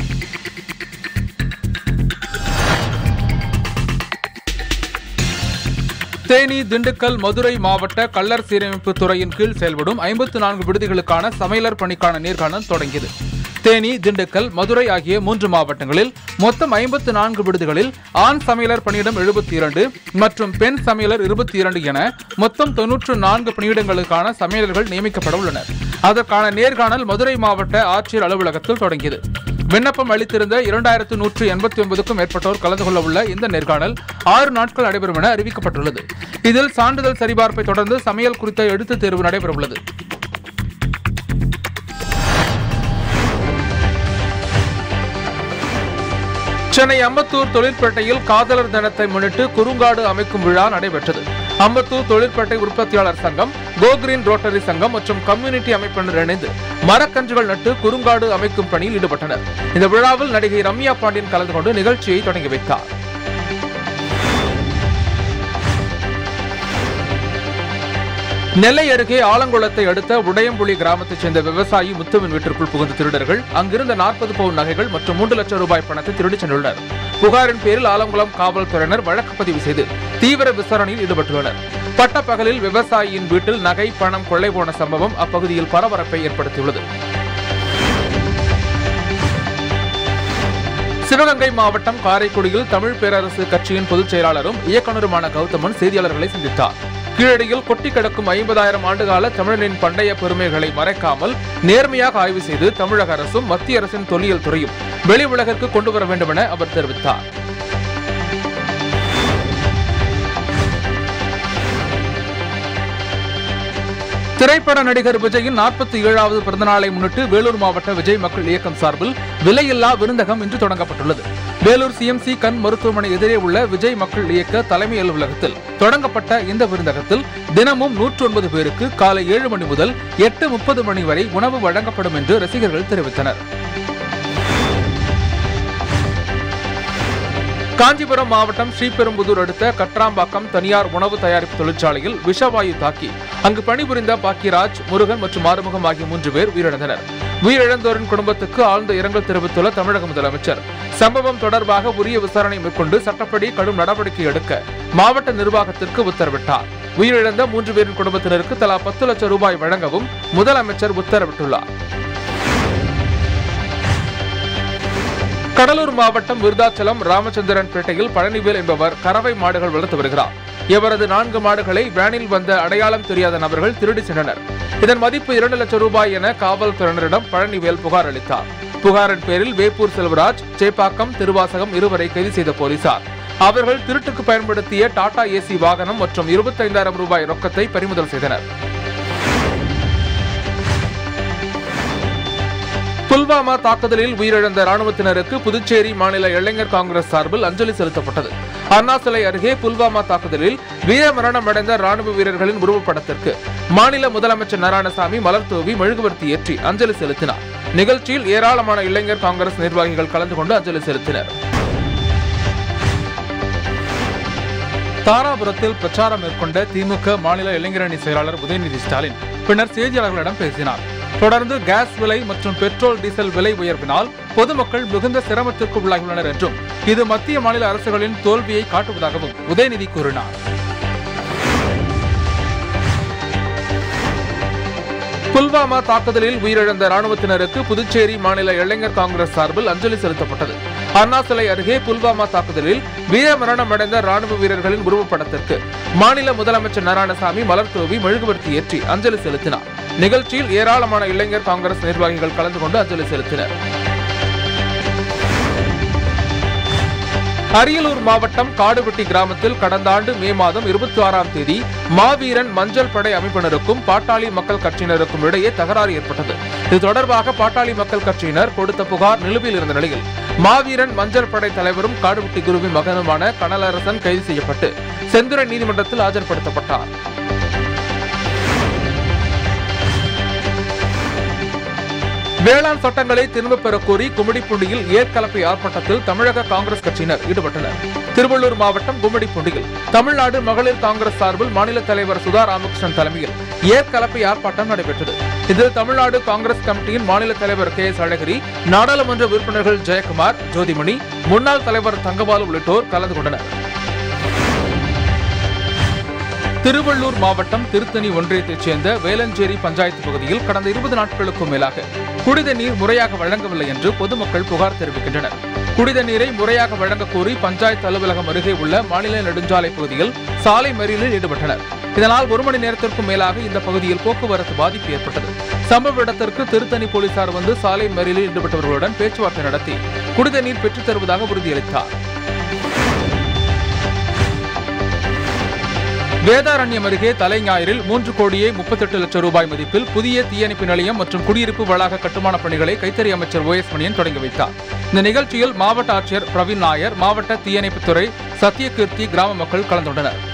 தேனி திண்டுக்கல் மதுரை மாவட்ட கள்ளர் சீரமைப்பு துறையின் கீழ் செயல்படும் ஐம்பத்து நான்கு விடுதிகளுக்கான சமையலர் பணிக்கான நேர்காணல் தொடங்கியது. தேனி திண்டுக்கல் மதுரை ஆகிய மூன்று மாவட்டங்களில் மொத்தம் ஐம்பத்து நான்கு விடுதிகளில் ஆண் சமையலர் பணியிடம் எழுபத்தி இரண்டு மற்றும் பெண் சமையலர் இருபத்தி இரண்டு என மொத்தம் தொன்னூற்று நான்கு பணியிடங்களுக்கான சமையலர்கள் நியமிக்கப்பட உள்ளனர். அதற்கான நேர்காணல் மதுரை மாவட்ட ஆட்சியர் அலுவலகத்தில் தொடங்கியது. விண்ணப்பம் அளித்திருந்த இரண்டாயிரத்து நூற்று எண்பத்தி ஒன்பதுக்கும் மேற்பட்டோர் கலந்து கொள்ள உள்ள இந்த நேர்காணல் ஆறு நாட்கள் நடைபெறும் என அறிவிக்கப்பட்டுள்ளது. இதில் சான்றிதழ் சரிபார்ப்பை தொடர்ந்து சமையல் குறித்த எழுத்துத் தேர்வு நடைபெறவுள்ளது. சென்னை அம்பத்தூர் தொழிற்பேட்டையில் காதலர் தினத்தை முன்னிட்டு குறுங்காடு அமைக்கும் விழா நடைபெற்றது. அம்பத்தூர் தொழிற்பேட்டை உற்பத்தியாளர் சங்கம், கோகிரீன் ரோட்டரி சங்கம் மற்றும் கம்யூனிட்டி அமைப்பினர் இணைந்து மரக்கன்றுகள் நட்டு குறுங்காடு அமைக்கும் பணியில் ஈடுபட்டனர். இந்த விழாவில் நடிகை ரம்யா பாண்டியன் கலந்து கொண்டு நிகழ்ச்சியை தொடங்கி வைத்தார். நெல்லை அருகே ஆலங்குளத்தை அடுத்த உடையம்புலி கிராமத்தைச் சேர்ந்த விவசாயி முத்துவின் வீட்டிற்குள் புகுந்த திருடர்கள் அங்கிருந்த நாற்பது பவுன் நகைகள் மற்றும் மூன்று லட்சம் ரூபாய் பணத்தை திருடிச் சென்றுள்ளனர். புகாரின் பேரில் ஆலங்குளம் காவல்துறையினர் வழக்கு பதிவு செய்து தீவிர விசாரணையில் ஈடுபட்டுள்ளனர். பட்டப்பகலில் விவசாயியின் வீட்டில் நகை பணம் கொள்ளை போன சம்பவம் அப்பகுதியில் பரபரப்பை ஏற்படுத்தியுள்ளது. சிவகங்கை மாவட்டம் காரைக்குடியில் தமிழ் பேரரசு கட்சியின் பொதுச் செயலாளரும் இயக்குநருமான கௌதமன் செய்தியாளர்களை சந்தித்தார். கீழடியில் கொட்டி கிடக்கும் ஐம்பதாயிரம் ஆண்டுகால தமிழனின் பண்டைய பெருமைகளை மறைக்காமல் நேர்மையாக ஆய்வு செய்து தமிழக அரசும் மத்திய அரசின் தொல்லியல் துறையும் வெளி உலகிற்கு கொண்டு வர வேண்டும் என அவர் தெரிவித்தார். திரைப்பட நடிகர் விஜயின் நாற்பத்தி ஏழாவது பிறந்தநாளை முன்னிட்டு வேலூர் மாவட்ட விஜய் மக்கள் இயக்கம் சார்பில் விலையில்லா விருந்தகம் இன்று தொடங்கப்பட்டுள்ளது. வேலூர் சிஎம்சி கண் மருத்துவமனை எதிரே உள்ள விஜய் மக்கள் இயக்க தலைமை அலுவலகத்தில் தொடங்கப்பட்ட இந்த விருந்தகத்தில் தினமும் நூற்று ஒன்பது பேருக்கு காலை ஏழு மணி முதல் எட்டு முப்பது மணி வரை உணவு வழங்கப்படும் என்று ரசிகர்கள் தெரிவித்தனர். காஞ்சிபுரம் மாவட்டம் ஸ்ரீபெரும்புதூர் அடுத்த கட்ராம்பாக்கம் தனியார் உணவு தயாரிப்பு தொழிற்சாலையில் விஷவாயு தாக்கி அங்கு பணிபுரிந்த பாக்கியராஜ், முருகன் மற்றும் ஆறுமுகம் ஆகிய மூன்று பேர் உயிரிழந்தனர். உயிரிழந்தோரின் குடும்பத்துக்கு ஆழ்ந்த இரங்கல் தெரிவித்துள்ள தமிழக முதலமைச்சர் சம்பவம் தொடர்பாக உரிய விசாரணை மேற்கொண்டு சட்டப்படி கடும் நடவடிக்கை எடுக்க மாவட்ட நிர்வாகத்திற்கு உத்தரவிட்டார். உயிரிழந்த மூன்று பேரின் குடும்பத்தினருக்கு தலா பத்து லட்சம் ரூபாய் வழங்கவும் முதலமைச்சர் உத்தரவிட்டுள்ளார். கடலூர் மாவட்டம் விருதாச்சலம் ராமச்சந்திரன் பேட்டையில் பழனிவேல் என்பவர் கறவை மாடுகள் வளர்த்து வருகிறார். இவரது நான்கு மாடுகளை வேனில் வந்த அடையாளம் தெரியாத நபர்கள் திருடி சென்றனர். இதன் மதிப்பு இரண்டு லட்சம் ரூபாய் என காவல்துறையினரிடம் பழனிவேல் புகார் அளித்தார். புகாரின் பேரில் வேப்பூர் செல்வராஜ், சேப்பாக்கம், திருவாசகம் இருவரை கைது செய்த போலீசார் அவர்கள் திருட்டுக்கு பயன்படுத்திய டாடா ஏசி வாகனம் மற்றும் இருபத்தி ஐந்தாயிரம் ரூபாய் ரொக்கத்தை பறிமுதல் செய்தனர். புல்வாமா தாக்குதலில் உயிரிழந்த ராணுவத்தினருக்கு புதுச்சேரி மாநில இளைஞர் காங்கிரஸ் சார்பில் அஞ்சலி செலுத்தப்பட்டது. அண்ணா சிலை அருகே புல்வாமா தாக்குதலில் வீரமரணம் அடைந்த ராணுவ வீரர்களின் உருவப்படத்திற்கு மாநில முதலமைச்சர் நாராயணசாமி மலர் தூவி மெழுகுவர்த்தி ஏற்றி அஞ்சலி செலுத்தினார். நிகழ்ச்சியில் ஏராளமான இளைஞர் காங்கிரஸ் நிர்வாகிகள் கலந்து கொண்டு அஞ்சலி செலுத்தினர். தாராபுரத்தில் பிரச்சாரம் மேற்கொண்ட திமுக மாநில இளைஞரணி செயலாளர் உதயநிதி ஸ்டாலின் பின்னர் செய்தியாளர்களிடம் பேசினார். தொடர்ந்து கேஸ் விலை மற்றும் பெட்ரோல் டீசல் விலை உயர்வினால் பொதுமக்கள் மிகுந்த சிரமத்திற்கு உள்ளாகியுள்ளனர் என்றும் இது மத்திய மாநில அரசுகளின் தோல்வியை காட்டுவதாகவும் உதயநிதி கூறினார். புல்வாமா தாக்குதலில் உயிரிழந்த ராணுவத்தினருக்கு புதுச்சேரி மாநில இளைஞர் காங்கிரஸ் சார்பில் அஞ்சலி செலுத்தப்பட்டது. அண்ணா சிலை அருகே புல்வாமா தாக்குதலில் வீரமரணம் அடைந்த ராணுவ வீரர்களின் உருவப்படத்திற்கு மாநில முதலமைச்சர் நாராயணசாமி மலர் தூவி மெழுகுவர்த்தி ஏற்றி அஞ்சலி செலுத்தினார். நிகழ்ச்சியில் ஏராளமான இளைஞர் காங்கிரஸ் நிர்வாகிகள் கலந்து கொண்டு அஞ்சலி செலுத்தினர். அரியலூர் மாவட்டம் காடுவெட்டி கிராமத்தில் கடந்த ஆண்டு மே மாதம் இருபத்தி ஆறாம் தேதி மாவீரன் மஞ்சள் படை அமைப்பினருக்கும் பாட்டாளி மக்கள் கட்சியினருக்கும் இடையே தகராறு ஏற்பட்டது. இது தொடர்பாக பாட்டாளி மக்கள் கட்சியினர் கொடுத்த புகார் நிலுவையில் இருந்த நிலையில் மாவீரன் மஞ்சள் படை தலைவரும் காடுவெட்டி குருவின் மகனுமான கனலரசன் கைது செய்யப்பட்டு செந்துறை நீதிமன்றத்தில் ஆஜர்படுத்தப்பட்டார். வேளாண் சட்டங்களை திரும்பப் பெறக் கோரி கும்மிடிப்பூண்டியில் ஏற்கலப்பை ஆர்ப்பாட்டத்தில் தமிழக காங்கிரஸ் கட்சியினர் ஈடுபட்டனர். திருவள்ளூர் மாவட்டம் கும்மிடிப்பூண்டியில் தமிழ்நாடு மகளிர் காங்கிரஸ் சார்பில் மாநில தலைவர் சுதா ராமகிருஷ்ணன் தலைமையில் ஏற்கலப்பை ஆர்ப்பாட்டம் நடைபெற்றது. இதில் தமிழ்நாடு காங்கிரஸ் கமிட்டியின் மாநில தலைவர் கே எஸ் அழகிரி, நாடாளுமன்ற உறுப்பினர்கள் ஜெயக்குமார், ஜோதிமணி, முன்னாள் தலைவர் தங்கபாலு உள்ளிட்டோர் கலந்து கொண்டனர். திருவள்ளூர் மாவட்டம் திருத்தணி ஒன்றியத்தைச் சேர்ந்த வேலஞ்சேரி பஞ்சாயத்து பகுதியில் கடந்த இருபது நாட்களுக்கும் மேலாக குடித நீர் முறையாக வழங்கவில்லை என்று பொதுமக்கள் புகார் தெரிவிக்கின்றனர். குடித நீரை முறையாக வழங்க கோரி பஞ்சாயத்து அலுவலகம் அருகே உள்ள மாநில நெடுஞ்சாலை பகுதியில் சாலை மறியலில் ஈடுபட்டனர். இதனால் ஒரு மணி நேரத்திற்கும் மேலாக இந்த பகுதியில் போக்குவரத்து பாதிப்பு ஏற்பட்டது. சம்பவ இடத்திற்கு திருத்தணி போலீசார் வந்து சாலை மறியலில் ஈடுபட்டவர்களுடன் பேச்சுவார்த்தை நடத்தி குடித நீர் பெற்றுத் தருவதாக உறுதியளித்தார். வேதாரண்யம் அருகே தலைஞாயிறில் மூன்று கோடியே முப்பத்தி எட்டு லட்சம் ரூபாய் மதிப்பில் புதிய தீயணைப்பு நிலையம் மற்றும் குடியிருப்பு வளாக கட்டுமான பணிகளை கைத்தறி அமைச்சர் ஓ எஸ் மணியன் தொடங்கி வைத்தார். இந்த நிகழ்ச்சியில் மாவட்ட ஆட்சியர் பிரவீன் நாயர், மாவட்ட தீயணைப்புத்துறை சத்யகீர்த்தி, கிராம மக்கள் கலந்து கொண்டனர்.